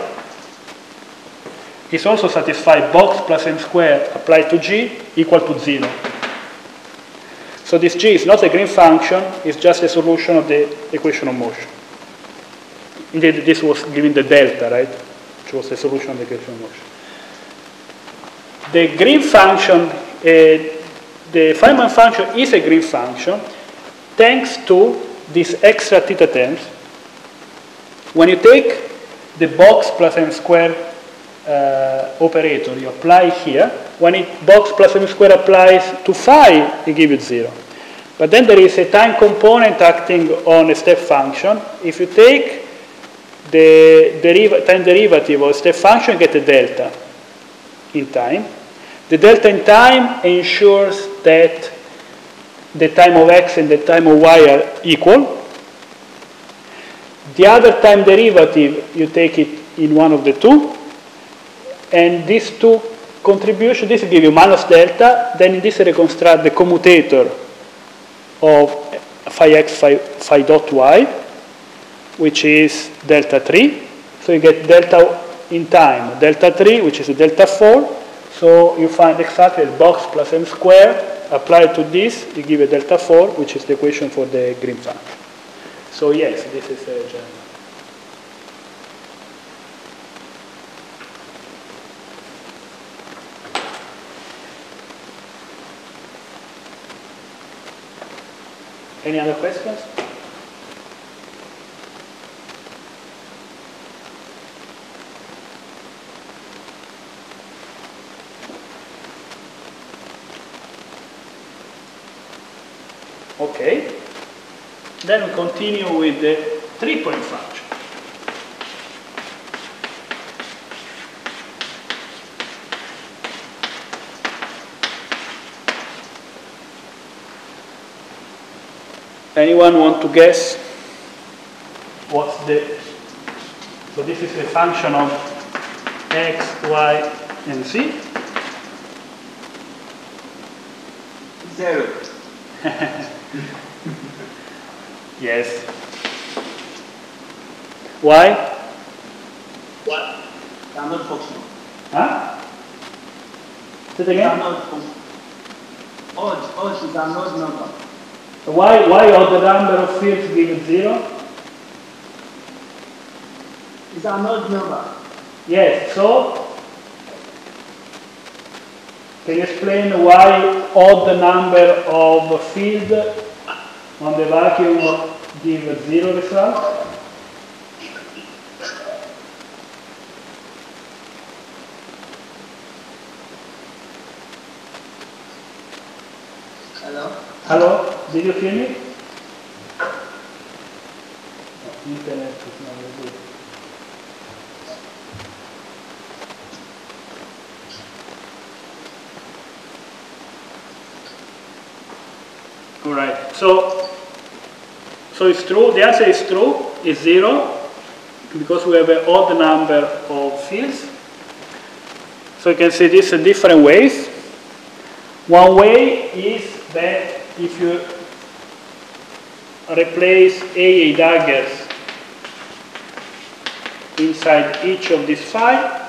is also satisfied box plus m squared applied to g equal to 0. So this g is not a Green function, it's just a solution of the equation of motion. Indeed, this was given the delta, right? Which was the solution of the equation of motion. The Green function, the Feynman function is a Green function thanks to these extra theta terms. When you take the box plus m squared operator you apply here, when box plus m squared applies to phi, it gives you 0. But then there is a time component acting on a step function. If you take the time derivative of a step function, you get a delta in time. The delta in time ensures that the time of x and the time of y are equal. The other time derivative, you take it in one of the two. And these two contributions, this will give you minus delta. Then in this reconstruct the commutator of phi x, phi dot y, which is delta 3. So you get delta in time, delta 3, which is a delta 4. So you find exactly the box plus m squared applied to this, you give a delta 4, which is the equation for the Green function. So yes, this is a general. Any other questions? Okay. Then we continue with the 3-point function. Anyone want to guess what's the... So this is a function of x, y, and z. 0. Yes. Why? What? They are not functional. Huh? Say it They are again. not functional. Odd is an odd number. Why odd the number of fields given 0? It's an odd number. Yes, so can you explain why odd number of field on the vacuum give 0 result? Hello? Hello? Did you hear me? No, internet is not very good. All right, so it's true, the answer is true, it's 0, because we have an odd number of fields. So you can see this in different ways. One way is that if you replace AA daggers inside each of these phi,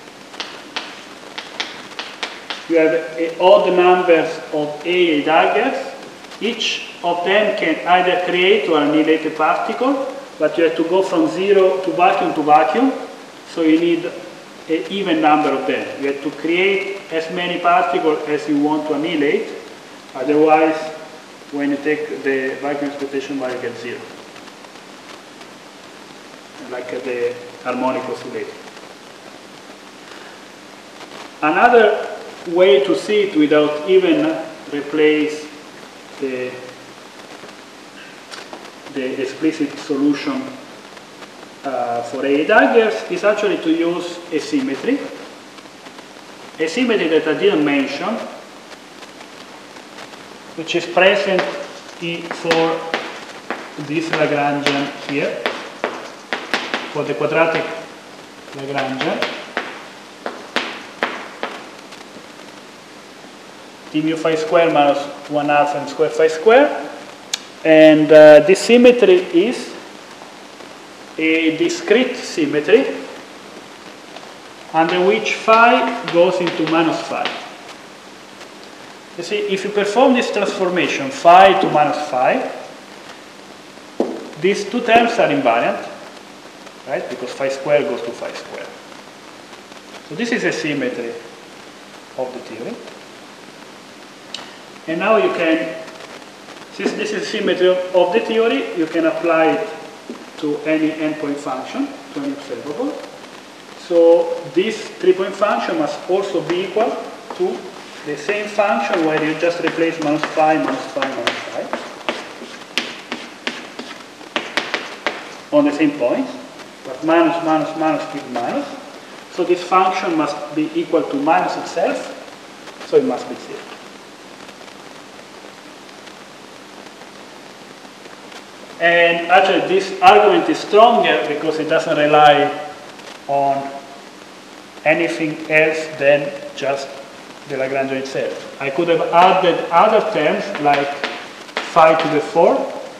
you have odd numbers of AA daggers. Each of them can either create or annihilate a particle, but you have to go from 0 to vacuum, so you need an even number of them. You have to create as many particles as you want to annihilate, otherwise when you take the vacuum expectation value, you get 0. Like the harmonic oscillator. Another way to see it without even replace the explicit solution for AA daggers is actually to use a symmetry. A symmetry that I didn't mention, which is present for this Lagrangian here, for the quadratic Lagrangian. T mu phi square minus 1/2 m square phi square. And this symmetry is a discrete symmetry under which phi goes into minus phi. You see, if you perform this transformation, phi to minus phi, these two terms are invariant, right? Because phi square goes to phi square. So this is a symmetry of the theory. And now you can, since this is symmetry of the theory, you can apply it to any endpoint function, to any observable. So this 3-point function must also be equal to the same function where you just replace minus phi, minus phi, minus phi on the same points, but minus, minus, minus gives minus. So this function must be equal to minus itself, so it must be 0. And actually this argument is stronger because it doesn't rely on anything else than just the Lagrangian itself. I could have added other terms like phi to the 4,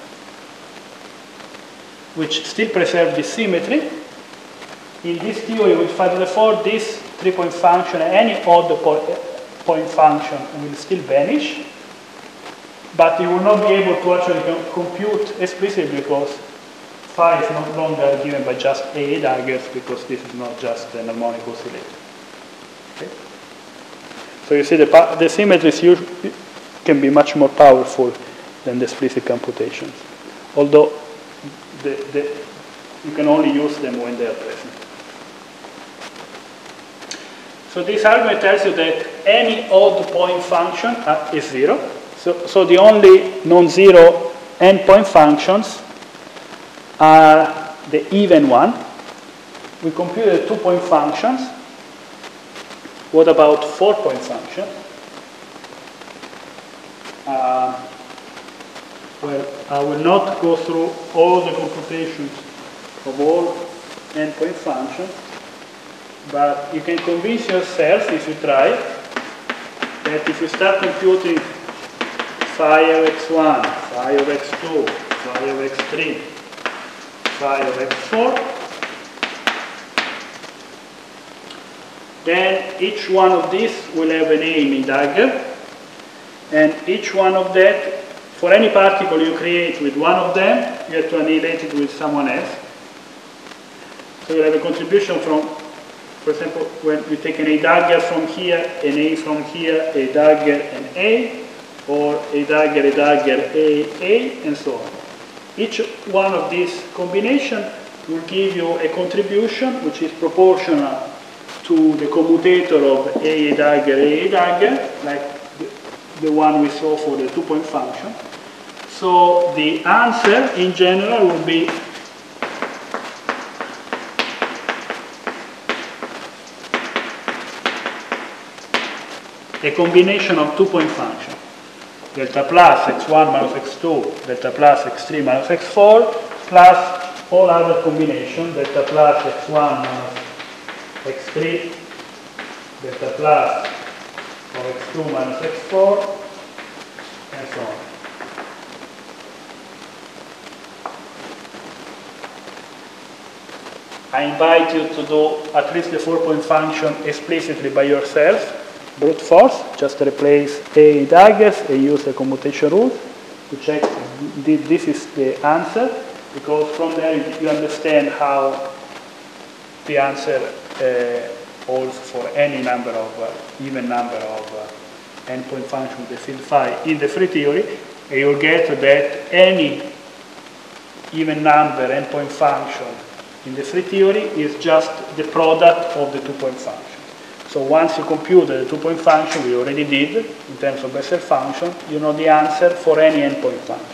which still preserve this symmetry. In this theory with phi to the 4, this 3-point function, any odd point function will still vanish, but you will not be able to actually compute explicitly because phi is no longer given by just A daggers because this is not just an harmonic oscillator. Okay? So you see the symmetries can be much more powerful than the explicit computations, although you can only use them when they are present. So this argument tells you that any odd point function is 0. So the only non-zero endpoint functions are the even one. We computed 2-point functions. What about 4-point functions? Well, I will not go through all the computations of all endpoint functions, but you can convince yourself, if you try, that if you start computing phi of x1, phi of x2, phi of x3, phi of x4, then each one of these will have a name in Dagger, and each one of that, for any particle you create with one of them, you have to annihilate it with someone else. So you have a contribution from, for example, when you take an A dagger from here, an A from here, A dagger, and A, or A dagger, A, and so on. Each one of these combinations will give you a contribution which is proportional to the commutator of A dagger, like the one we saw for the 2-point function. So the answer in general will be a combination of 2-point functions. Delta plus x1 minus x2, delta plus x3 minus x4, plus all other combinations, delta plus x1 minus x3, delta plus of x2 minus x4, and so on. I invite you to do at least the 4-point function explicitly by yourself. Brute force, just replace A daggers and use the commutation rule to check this is the answer, because from there you understand how the answer holds for any number of, even number of endpoint functions with the field phi in the free theory, and you'll get that any even number endpoint function in the free theory is just the product of the 2-point function. So once you compute the 2-point function, we already did, in terms of Bessel function, you know the answer for any endpoint function.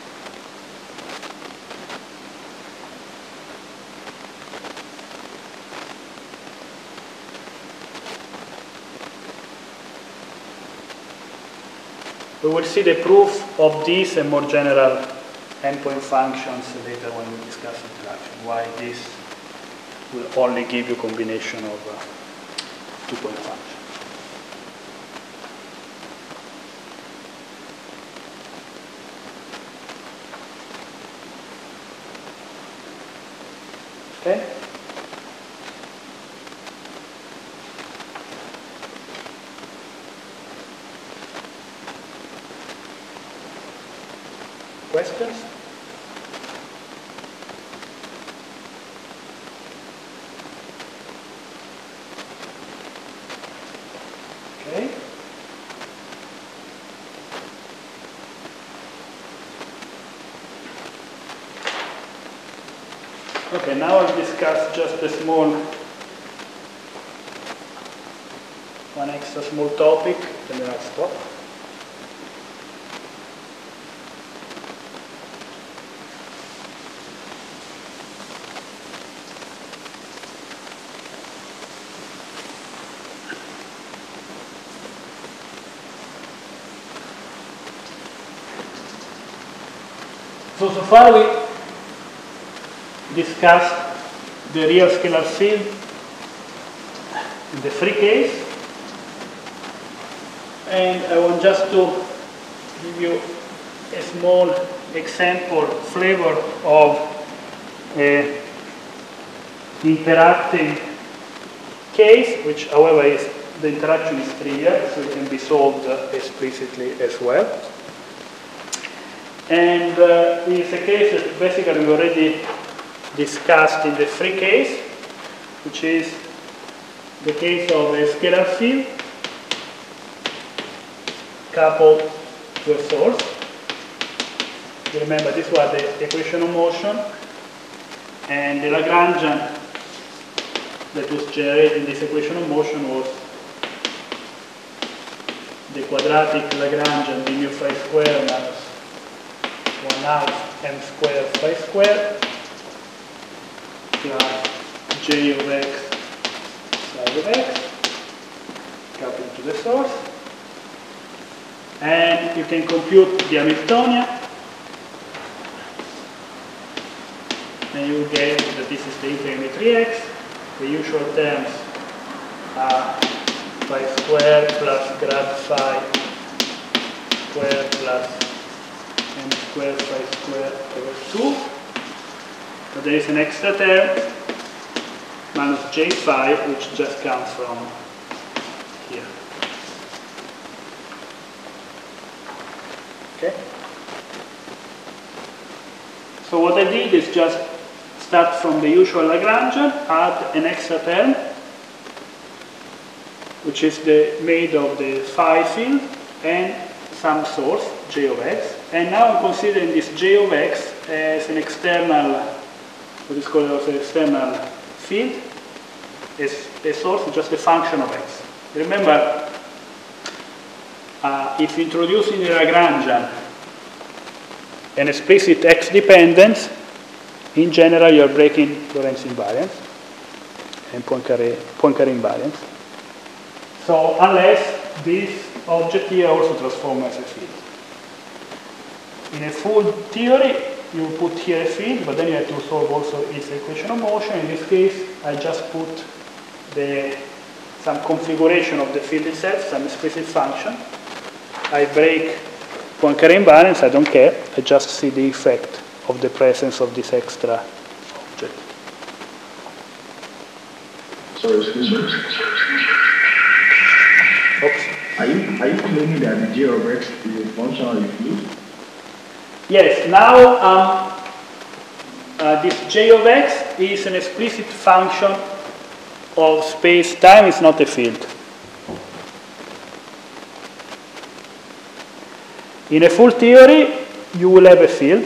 We will see the proof of these and more general endpoint functions later when we discuss interaction, why this will only give you combination of 2-point function. Okay? Questions? Okay. Okay, now I'll discuss just a small one extra small topic, and then I'll stop. So far we discussed the real scalar field in the free case, and I want just to give you a small example flavor of interacting case, which however is the interaction is trivial, so it can be solved explicitly as well. And it's a case that basically we already discussed in the free case, which is the case of a scalar field coupled to a source. You remember this was the equation of motion, and the Lagrangian that was generated in this equation of motion was the quadratic Lagrangian d mu phi square minus 1/2 m squared phi squared plus j of x psi of x coupled to the source, and you can compute the Hamiltonian, and you get that this is the intermediary x. The usual terms are phi squared plus grad phi squared plus m squared phi squared over 2. But there is an extra term minus j phi, which just comes from here. Okay? So what I did is just start from the usual Lagrangian, add an extra term, which is made of the phi field and some source, j of x. And now I'm considering this j of x as an external, what is called also external field, as a source, just a function of x. Remember, if you introduce in the Lagrangian an explicit x dependence, in general you are breaking Lorentz invariance and Poincare invariance. So unless this object here also transforms as a field. In a full theory, you put here a field, but then you have to solve also its equation of motion. In this case, I just put some configuration of the field itself, some explicit function. I break Poincare invariance, I don't care, I just see the effect of the presence of this extra object. Sorry, excuse me. Oops. Are you claiming that the j of x is a function of the field? Yes, now this j of x is an explicit function of space-time, it's not a field. In a full theory, you will have a field,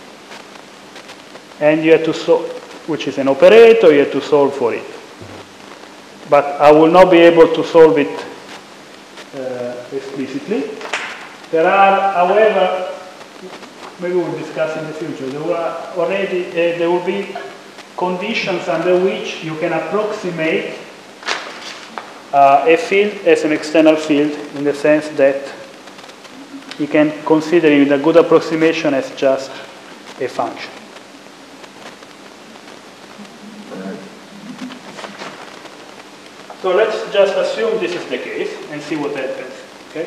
and you have to solve, which is an operator, you have to solve for it. But I will not be able to solve it explicitly. There are, however, maybe we'll discuss in the future, there will be conditions under which you can approximate a field as an external field, in the sense that you can consider it with a good approximation as just a function. So let's just assume this is the case and see what happens. Okay?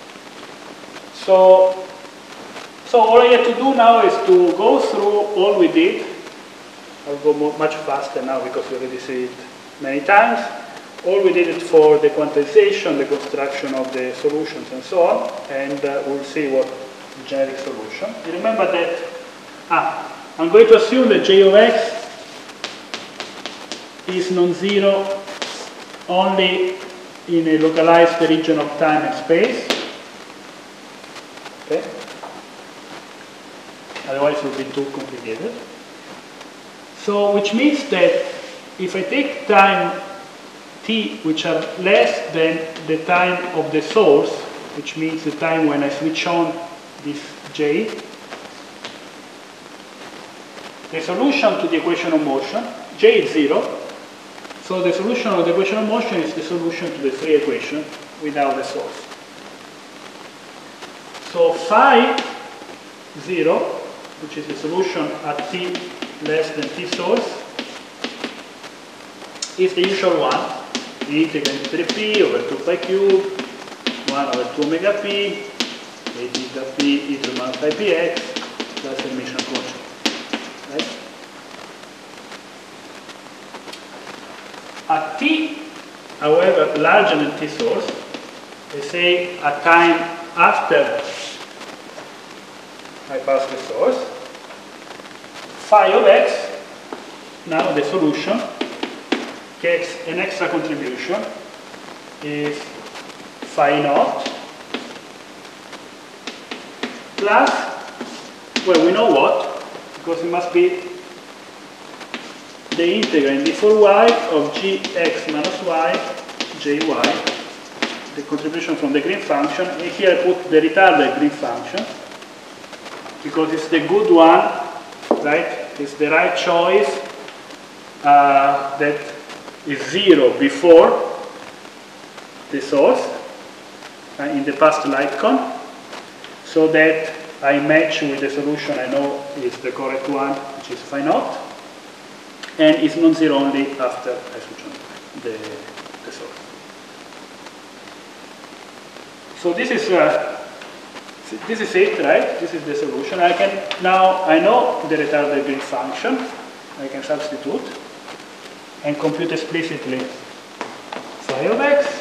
So all I have to do now is to go through all we did. I'll go much faster now because we already see it many times. All we did it for the quantization, the construction of the solutions and so on, and we'll see what the generic solution. You remember that, I'm going to assume that j of x is non-zero only in a localized region of time and space. Okay? Otherwise it will be too complicated. So, which means that if I take time t which are less than the time of the source, which means the time when I switch on this j, the solution to the equation of motion, j is 0, so the solution of the equation of motion is the solution to the free equation without the source. So phi 0, which is the solution at t less than t source, is the usual one, the integrand 3p over 2 pi cube, 1 over 2 omega p, a theta p e to the minus pi px, plus Hermitian conjugate. Right? At t, however, larger than t source, they say at time after I pass the source, phi of x, now the solution, gets an extra contribution, is phi naught, plus, well, we know what, because it must be the integrand d for y of gx minus y, jy, the contribution from the Green function, and here I put the retarded Green function, because it's the good one, right? It's the right choice that is 0 before the source in the past light cone, so that I match with the solution I know is the correct one, which is phi naught, and it's non-zero only after I switch on the source. So this is it, right? This is the solution. I know the retarded Green function. I can substitute and compute explicitly phi of x.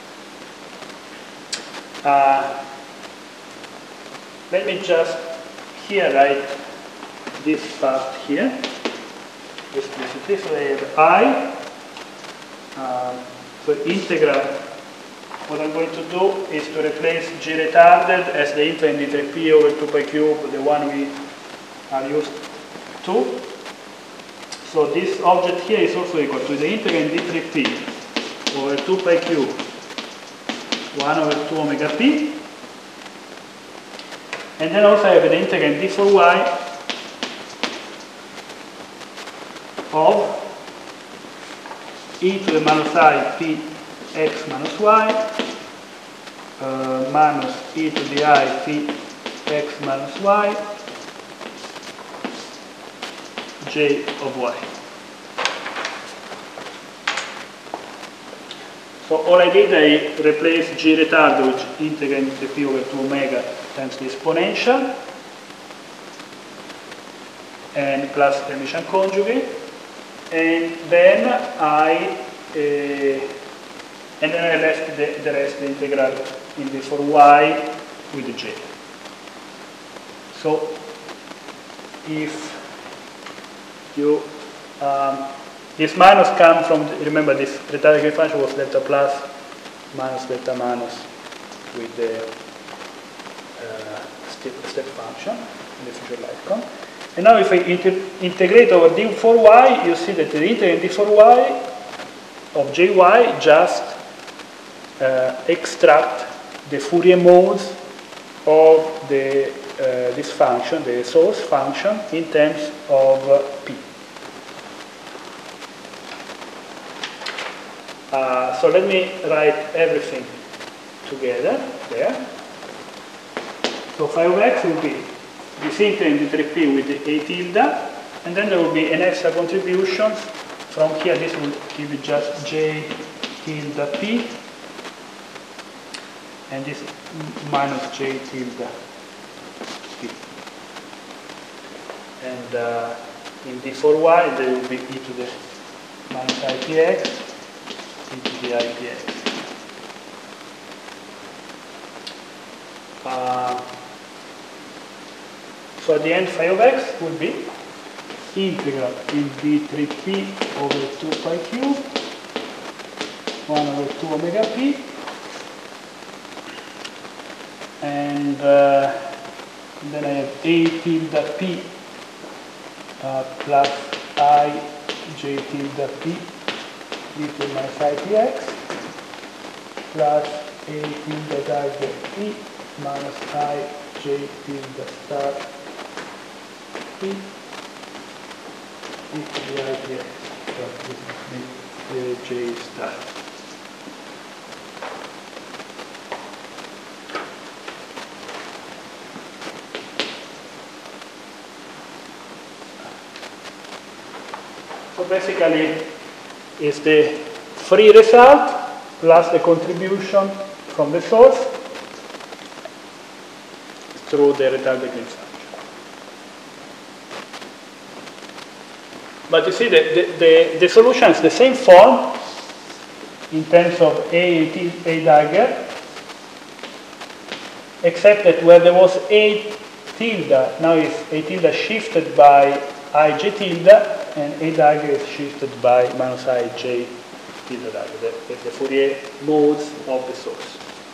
Let me just here write this part here explicitly. So I have I. So integral. What I'm going to do is to replace g retarded as the integrand d3p over 2 pi cube, the one we are used to. So this object here is also equal to the integrand d3p over 2 pi cube 1 over 2 omega p, and then also I have the integrand d for y of e to the minus I p x minus y minus e to the I p x minus y j of y. So all I did, I replaced g retarded with integrand p over 2 omega times the exponential and plus Hermitian conjugate, and then I left the rest, the integral in the for y with the j. So if you this minus comes from, remember this retarded Green function was delta plus minus delta minus with the step function in the future light cone. And now if I integrate over d for y, you see that the integrand d for y of jy just extract the Fourier modes of this function, the source function, in terms of p. So let me write everything together there. So phi of x will be this integrand d3p with the a tilde, and then there will be an extra contribution from here. This will give you just j tilde p, and this minus j tilde p. And in d for y, there will be e to the minus ipx, e to the ipx. So at the end, phi of x would be integral in d3p over 2 pi cube 1 over 2 omega p, and then I have a tilde p plus I j tilde p e to the minus I px plus a tilde dagger e minus I j tilde star e to the I px. So this is the j star. So basically, it's the free result plus the contribution from the source through the retarded Green function. But you see, the solution is the same form in terms of A dagger, except that where there was A tilde, now is A tilde shifted by ij tilde, and A dagger is shifted by minus ij tilde dagger, the Fourier modes of the source.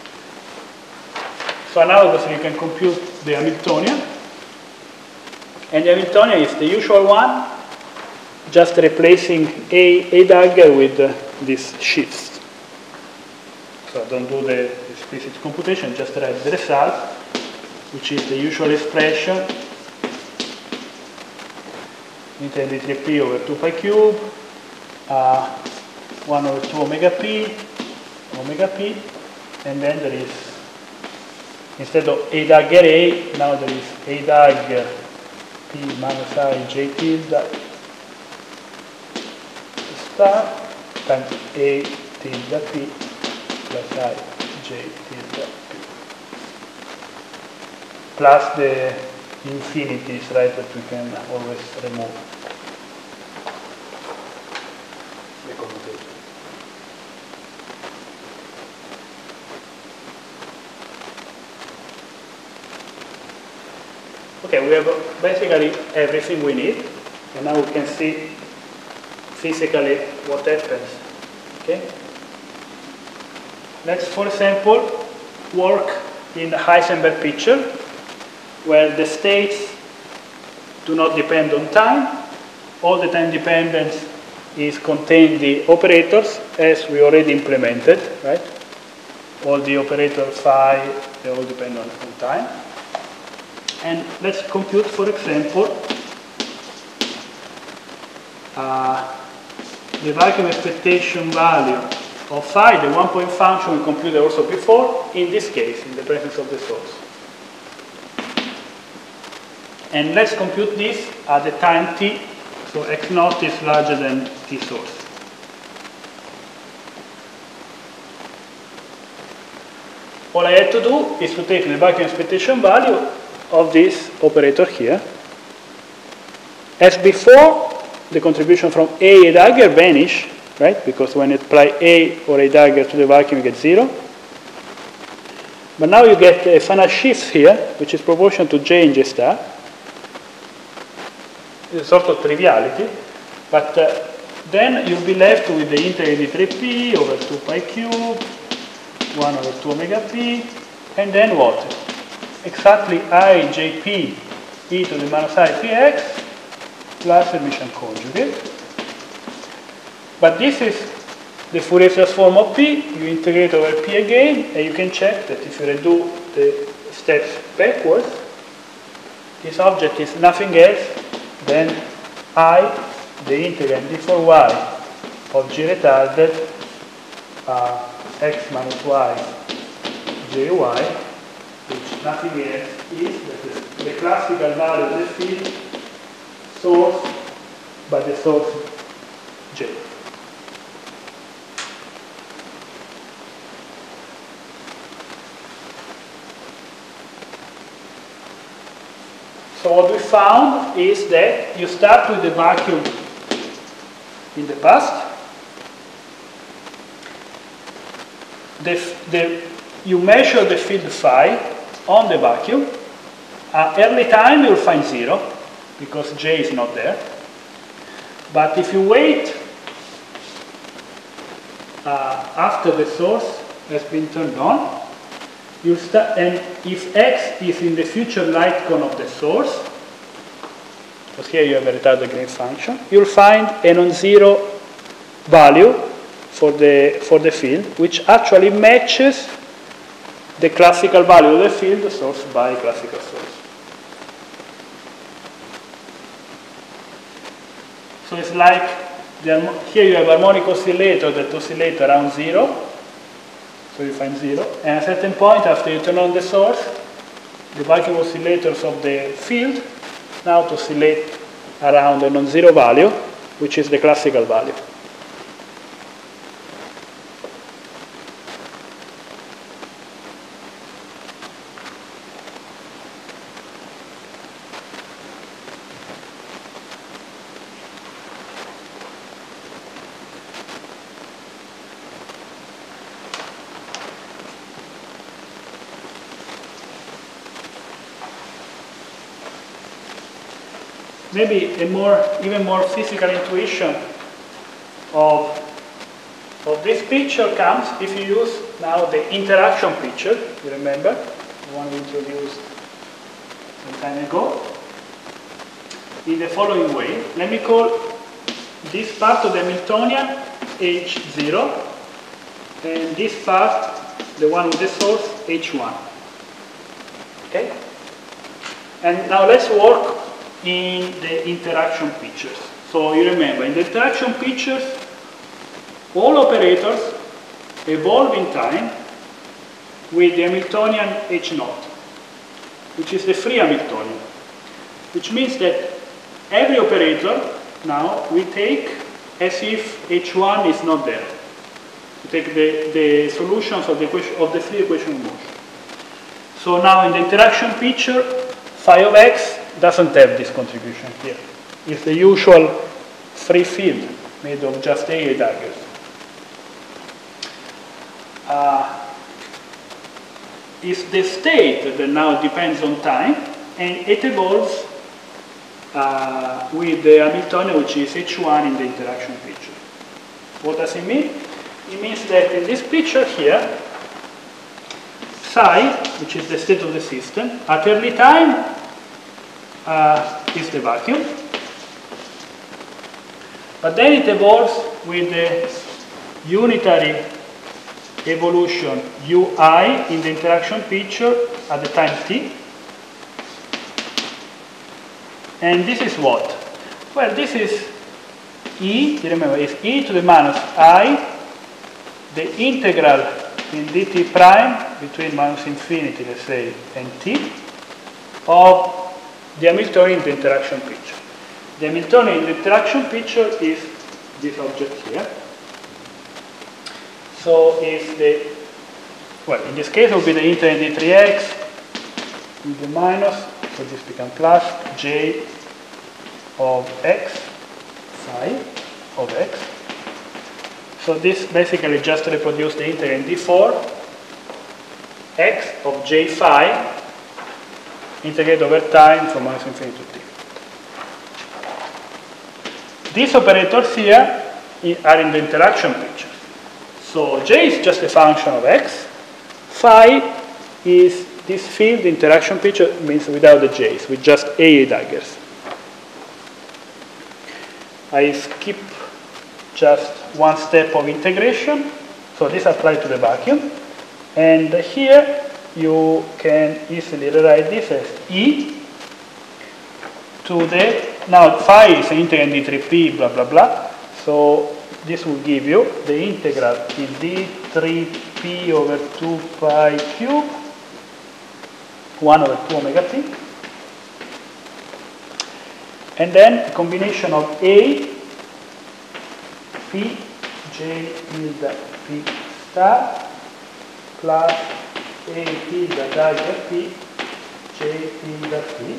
So analogously, you can compute the Hamiltonian, and the Hamiltonian is the usual one, just replacing A dagger with these shifts. So don't do the explicit computation, just write the result, which is the usual expression integer d3p over 2 pi cube, 1 over 2 omega p, and then there is, instead of A dagger A, now there is A dagger p minus I j tilde star times A tilde p plus I j tilde p, plus the infinities, right, that we can always remove the commutation. Okay, we have basically everything we need, and now we can see physically what happens. Okay, let's, for example, work in the Heisenberg picture, where the states do not depend on time. All the time dependence is contained in the operators, as we already implemented, right? All the operators phi, they all depend on time. And let's compute, for example, the vacuum expectation value of phi, the one-point function we computed also before, in this case, in the presence of the source. And let's compute this at the time t, so x naught is larger than t source. All I have to do is to take the vacuum expectation value of this operator here. As before, the contribution from A dagger vanish, right? Because when you apply A or A dagger to the vacuum, you get 0. But now you get a finite shift here, which is proportional to J and J star. It's a sort of triviality, but then you'll be left with the integer d3p over 2 pi cube, 1 over 2 omega p, and then what? Exactly ijp e to the minus I px plus Hermitian conjugate. But this is the Fourier transform of p. You integrate over p again, and you can check that if you redo the steps backwards, this object is nothing else than I, the integrand d for y of g retarded x minus y jy, which nothing else is that the classical value of the field source by the source j. So what we found is that you start with the vacuum in the past. You measure the field phi on the vacuum. Early time you'll find 0 because J is not there. But if you wait after the source has been turned on, you start, and if X is in the future light cone of the source, because here you have a retarded Green function, you'll find a non-zero value for the field, which actually matches the classical value of the field sourced by classical source. So it's like, here you have harmonic oscillator that oscillate around 0, so you find 0, and at a certain point after you turn on the source, the vacuum oscillators of the field now oscillate around a non-zero value, which is the classical value. Maybe a even more physical intuition of this picture comes if you use now the interaction picture, you remember, the one we introduced some time ago, in the following way. Let me call this part of the Hamiltonian H0, and this part, the one with the source, H1. Okay? And now let's work in the interaction pictures. So you remember, in the interaction pictures, all operators evolve in time with the Hamiltonian H0, which is the free Hamiltonian, which means that every operator now we take as if H1 is not there. We take the solutions of the free equation of motion. So now in the interaction picture, phi of x doesn't have this contribution here. It's the usual free field made of just AA daggers. It's the state that now depends on time, and it evolves with the Hamiltonian, which is H1 in the interaction picture. What does it mean? It means that in this picture here, psi, which is the state of the system, at early time is the vacuum, but then it evolves with the unitary evolution ui in the interaction picture at the time t. And this is what? Well, this is e, you remember, it's e to the minus I, the integral in dt prime between minus infinity, let's say, and t, of the Hamiltonian in the interaction picture. The Hamiltonian in the interaction picture is this object here. So it's the, well, in this case it will be the integral in d3x with the minus, so this becomes plus, j of x, psi of x. So this basically just reproduces the integral in d4, x of j phi, integrate over time from minus infinity to t. These operators here are in the interaction picture. So j is just a function of x. Phi is this field interaction picture, means without the j's, with just AA daggers. I skip just one step of integration. So this applies to the vacuum. And here you can easily rewrite this as e to the, now phi is an integral in d3p, blah, blah, blah. So this will give you the integral in d3p over 2 pi cube, 1 over 2 omega t. And then a combination of a, p, j tilde p star, plus a tilde dagger p, j tilde p,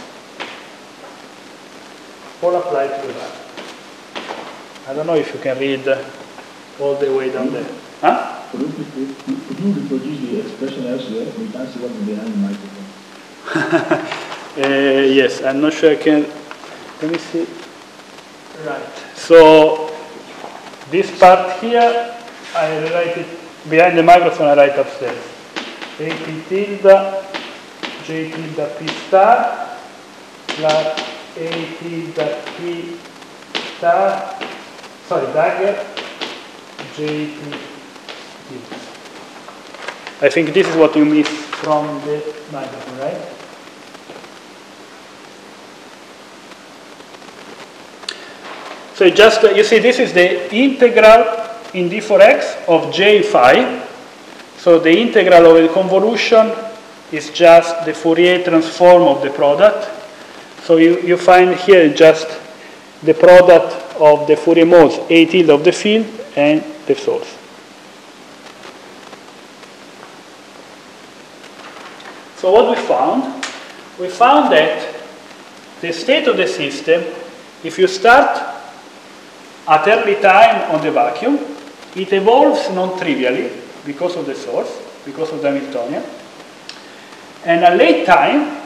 all applied to the value. I don't know if you can read all the way down there. Huh? Could you reproduce the expression elsewhere? We can't see what's behind the microphone. Yes, I'm not sure I can. Let me see. Right. So this part here, I write it behind the microphone. I write upstairs. A p tilde, j tilde p star, plus a tilde p star. Sorry, dagger, JT. I think this is what you miss from the microphone, right? So just, you see, this is the integral in d4x of j phi. So the integral of the convolution is just the Fourier transform of the product. So you find here just the product of the Fourier modes A tilde of the field and the source. So what we found? We found that the state of the system, if you start at early time on the vacuum, it evolves non-trivially because of the source, because of the Hamiltonian. And at late time,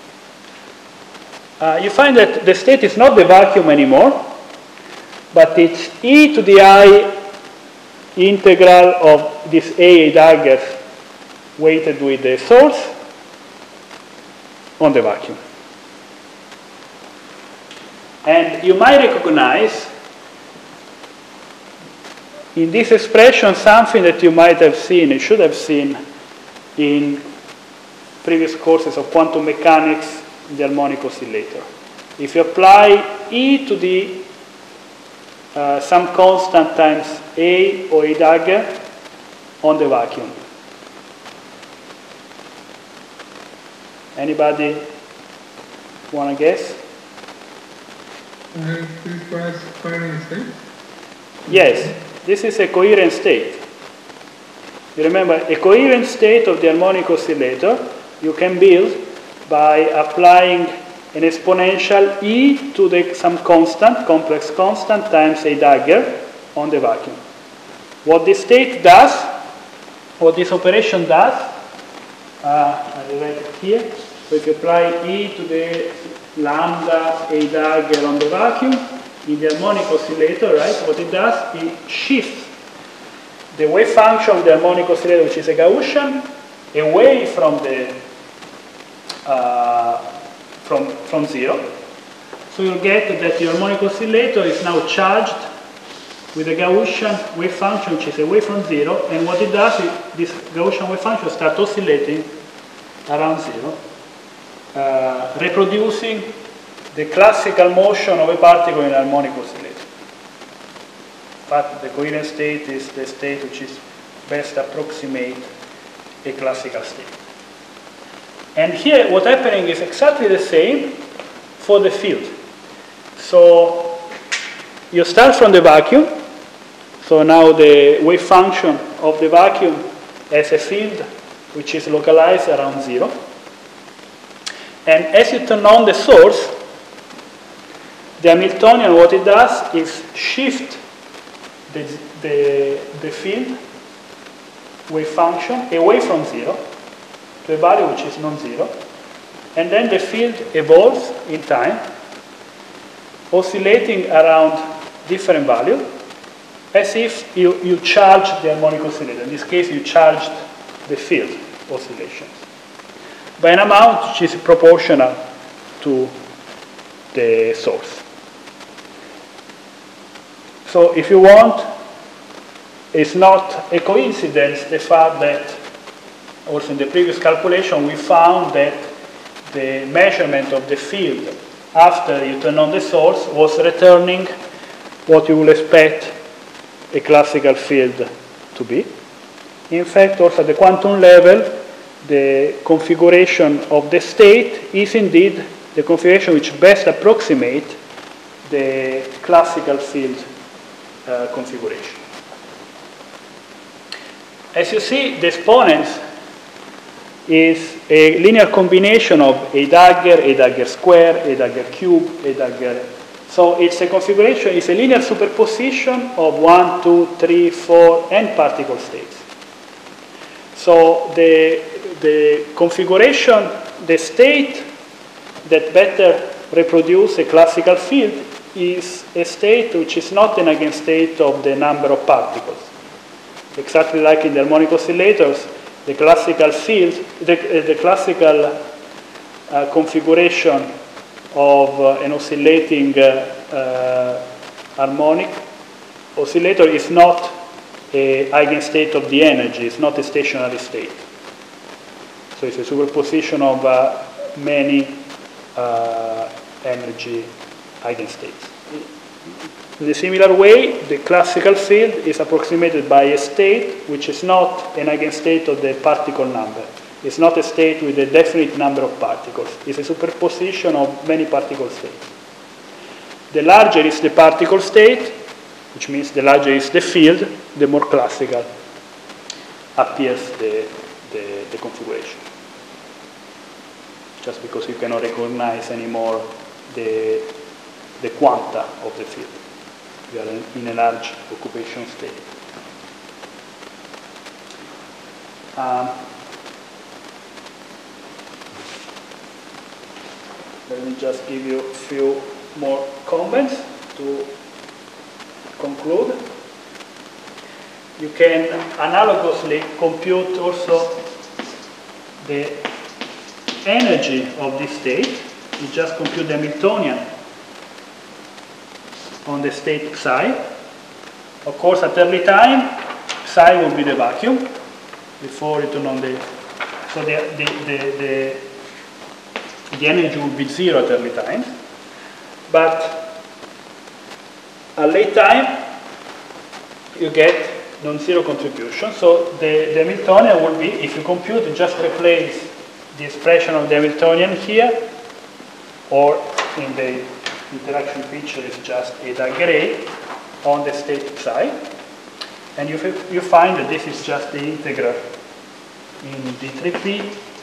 you find that the state is not the vacuum anymore, but it's e to the I integral of this A dagger weighted with the source on the vacuum. And you might recognize in this expression something that you might have seen, you should have seen in previous courses of quantum mechanics, the harmonic oscillator. If you apply e to the some constant times A or A dagger on the vacuum. Anybody want to guess? This was coherent state? Yes, this is a coherent state. You remember, a coherent state of the harmonic oscillator you can build by applying an exponential e to the some constant, complex constant, times A dagger on the vacuum. What this state does, what this operation does, I will write it here. So if you apply e to the lambda A dagger on the vacuum, in the harmonic oscillator, right, what it does, it shifts the wave function of the harmonic oscillator, which is a Gaussian, away from the from zero. So you'll get that the harmonic oscillator is now charged with a Gaussian wave function, which is away from zero, and what it does is this Gaussian wave function starts oscillating around zero, reproducing the classical motion of a particle in an harmonic oscillator. But the coherent state is the state which is best approximate a classical state. And here what's happening is exactly the same for the field. So you start from the vacuum. So now the wave function of the vacuum has a field which is localized around zero. And as you turn on the source, the Hamiltonian, what it does is shift the field wave function away from zero to a value which is non-zero, and then the field evolves in time, oscillating around different value, as if you charge the harmonic oscillator. In this case, you charged the field oscillations by an amount which is proportional to the source. So if you want, it's not a coincidence the fact that also in the previous calculation we found that the measurement of the field after you turn on the source was returning what you will expect a classical field to be. In fact, also at the quantum level, the configuration of the state is indeed the configuration which best approximates the classical field configuration. As you see, the exponents is a linear combination of A dagger square, A dagger cube, A dagger. So it's a configuration, it's a linear superposition of 1, 2, 3, 4, and particle states. So the configuration, the state that better reproduce a classical field is a state which is not an eigenstate of the number of particles. Exactly like in the harmonic oscillators, the classical field, the classical configuration of an oscillating harmonic oscillator is not a eigenstate of the energy. It's not a stationary state. So it's a superposition of many energy eigenstates. In a similar way, the classical field is approximated by a state which is not an eigenstate of the particle number. It's not a state with a definite number of particles. It's a superposition of many particle states. The larger is the particle state, which means the larger is the field, the more classical appears the configuration. Just because you cannot recognize anymore the quanta of the field. We are in a large occupation state. Let me just give you a few more comments to conclude. You can analogously compute also the energy of this state. You just compute the Hamiltonian on the state psi. Of course, at early time, psi will be the vacuum before you turn on the. So the energy will be zero at early time. But at late time, you get non-zero contribution. So the Hamiltonian will be, if you compute, you just replace the expression of the Hamiltonian here, or in the interaction picture is just eta gray on the state psi, and you find that this is just the integral in d3p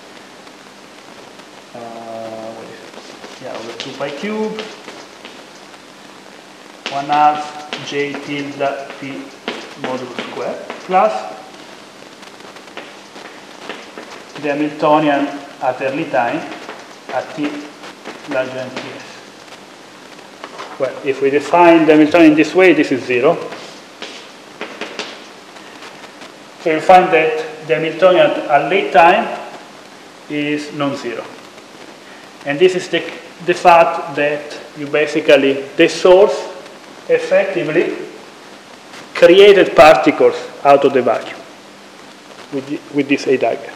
over 2 pi cube 1/2 j tilde p modulo square plus the Hamiltonian at early time at t larger than ts. Well, if we define the Hamiltonian in this way, this is 0. So you find that the Hamiltonian at late time is non-zero. And this is the fact that you basically, the source effectively created particles out of the vacuum with this A dagger.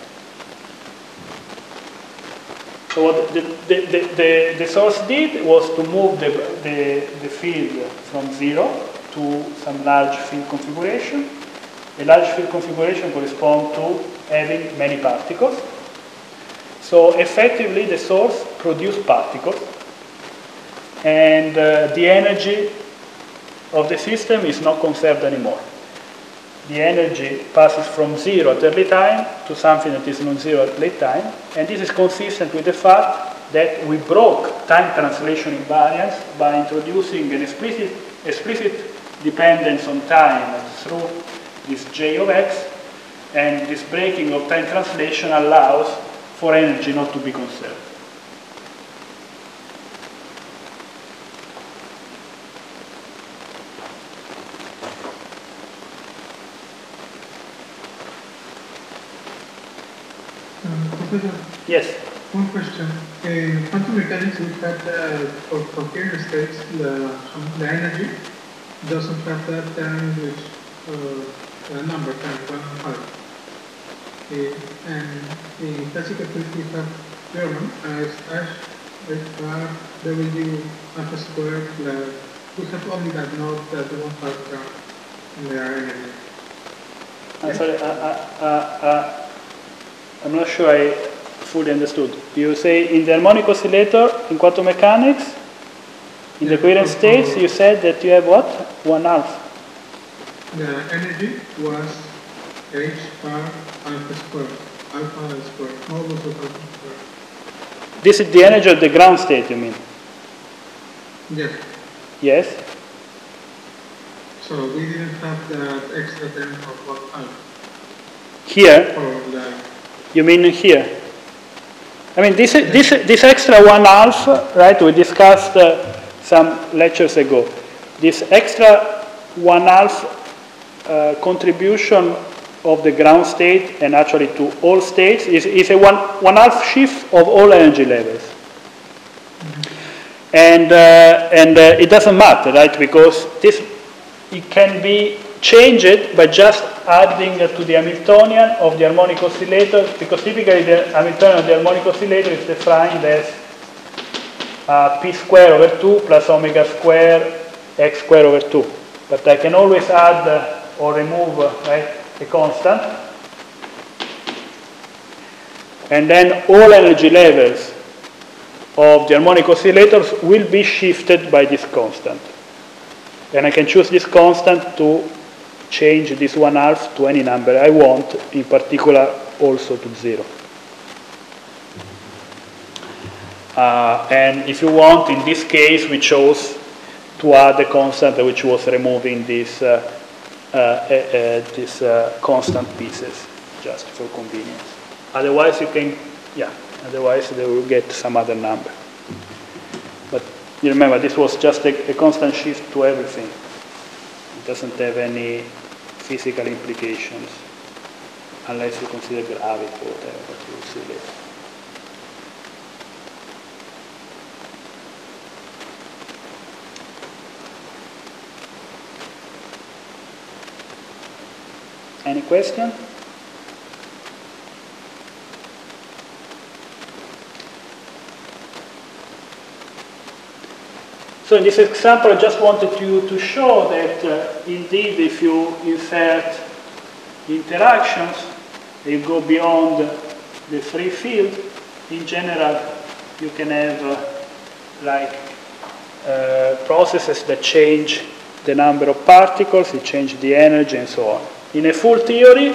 So what the source did was to move the field from 0 to some large field configuration. A large field configuration corresponds to having many particles. So effectively the source produced particles, and the energy of the system is not conserved anymore. The energy passes from 0 at early time to something that is non-zero at late time, and this is consistent with the fact that we broke time translation invariance by introducing an explicit dependence on time through this J of x, and this breaking of time translation allows for energy not to be conserved. Professor, Yes. one question. In quantum mechanics, we have for coherent states, the energy doesn't have that time which number time 1.5. And in classical physics, we have German as h bar w alpha squared. We have only that node that we won't have in the energy. I'm sorry, I'm not sure I fully understood. You say in the harmonic oscillator, in quantum mechanics, in the coherent states, you said that you have what? 1/2. The energy was h bar alpha squared, modulus of alpha squared. This is the energy of the ground state, you mean? Yes. Yes? So we didn't have that extra term of 1/2. Here? Or the, You mean here? I mean, this extra 1/2, right, we discussed some lectures ago. This extra 1/2 contribution of the ground state, and actually to all states, is a 1/2 shift of all energy levels. And it doesn't matter, right, because it can be change it by just adding to the Hamiltonian of the harmonic oscillator, because typically the Hamiltonian of the harmonic oscillator is defined as p square over 2 plus omega square x square over 2. But I can always add or remove right, a constant. And then all energy levels of the harmonic oscillators will be shifted by this constant. And I can choose this constant to change this 1/2 to any number I want, in particular also to 0. And if you want, in this case, we chose to add a constant which was removing this constant pieces, just for convenience. Otherwise, you can, otherwise they will get some other number. But you remember, this was just a constant shift to everything. It doesn't have any physical implications, unless you consider gravity or whatever, but we'll see later. Any question? So in this example, I just wanted to show that indeed, if you insert interactions, you go beyond the free field, in general, you can have processes that change the number of particles, it changes the energy, and so on. In a full theory,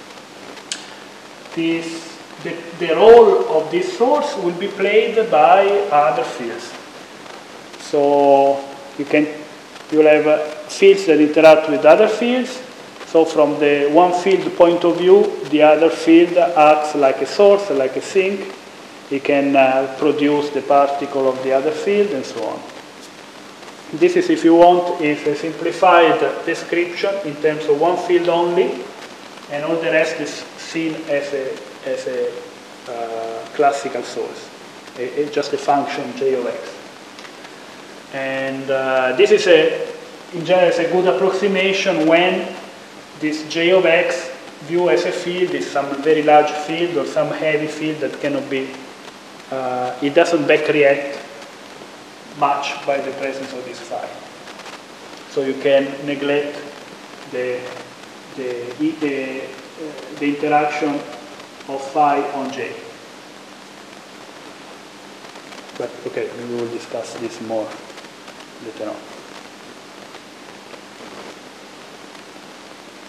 the role of this source will be played by other fields. So you'll have fields that interact with other fields. So from the one field point of view, the other field acts like a source, like a sink. It can produce the particle of the other field, and so on. This is, if you want, is a simplified description in terms of one field only, and all the rest is seen as a classical source, just a function J of x. And this is in general, is a good approximation when this J of x viewed as a field is some very large field or some heavy field that cannot be, it doesn't backreact much by the presence of this phi. So you can neglect the interaction of phi on J. But okay, we will discuss this more later on.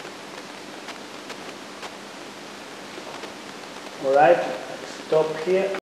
All right, stop here.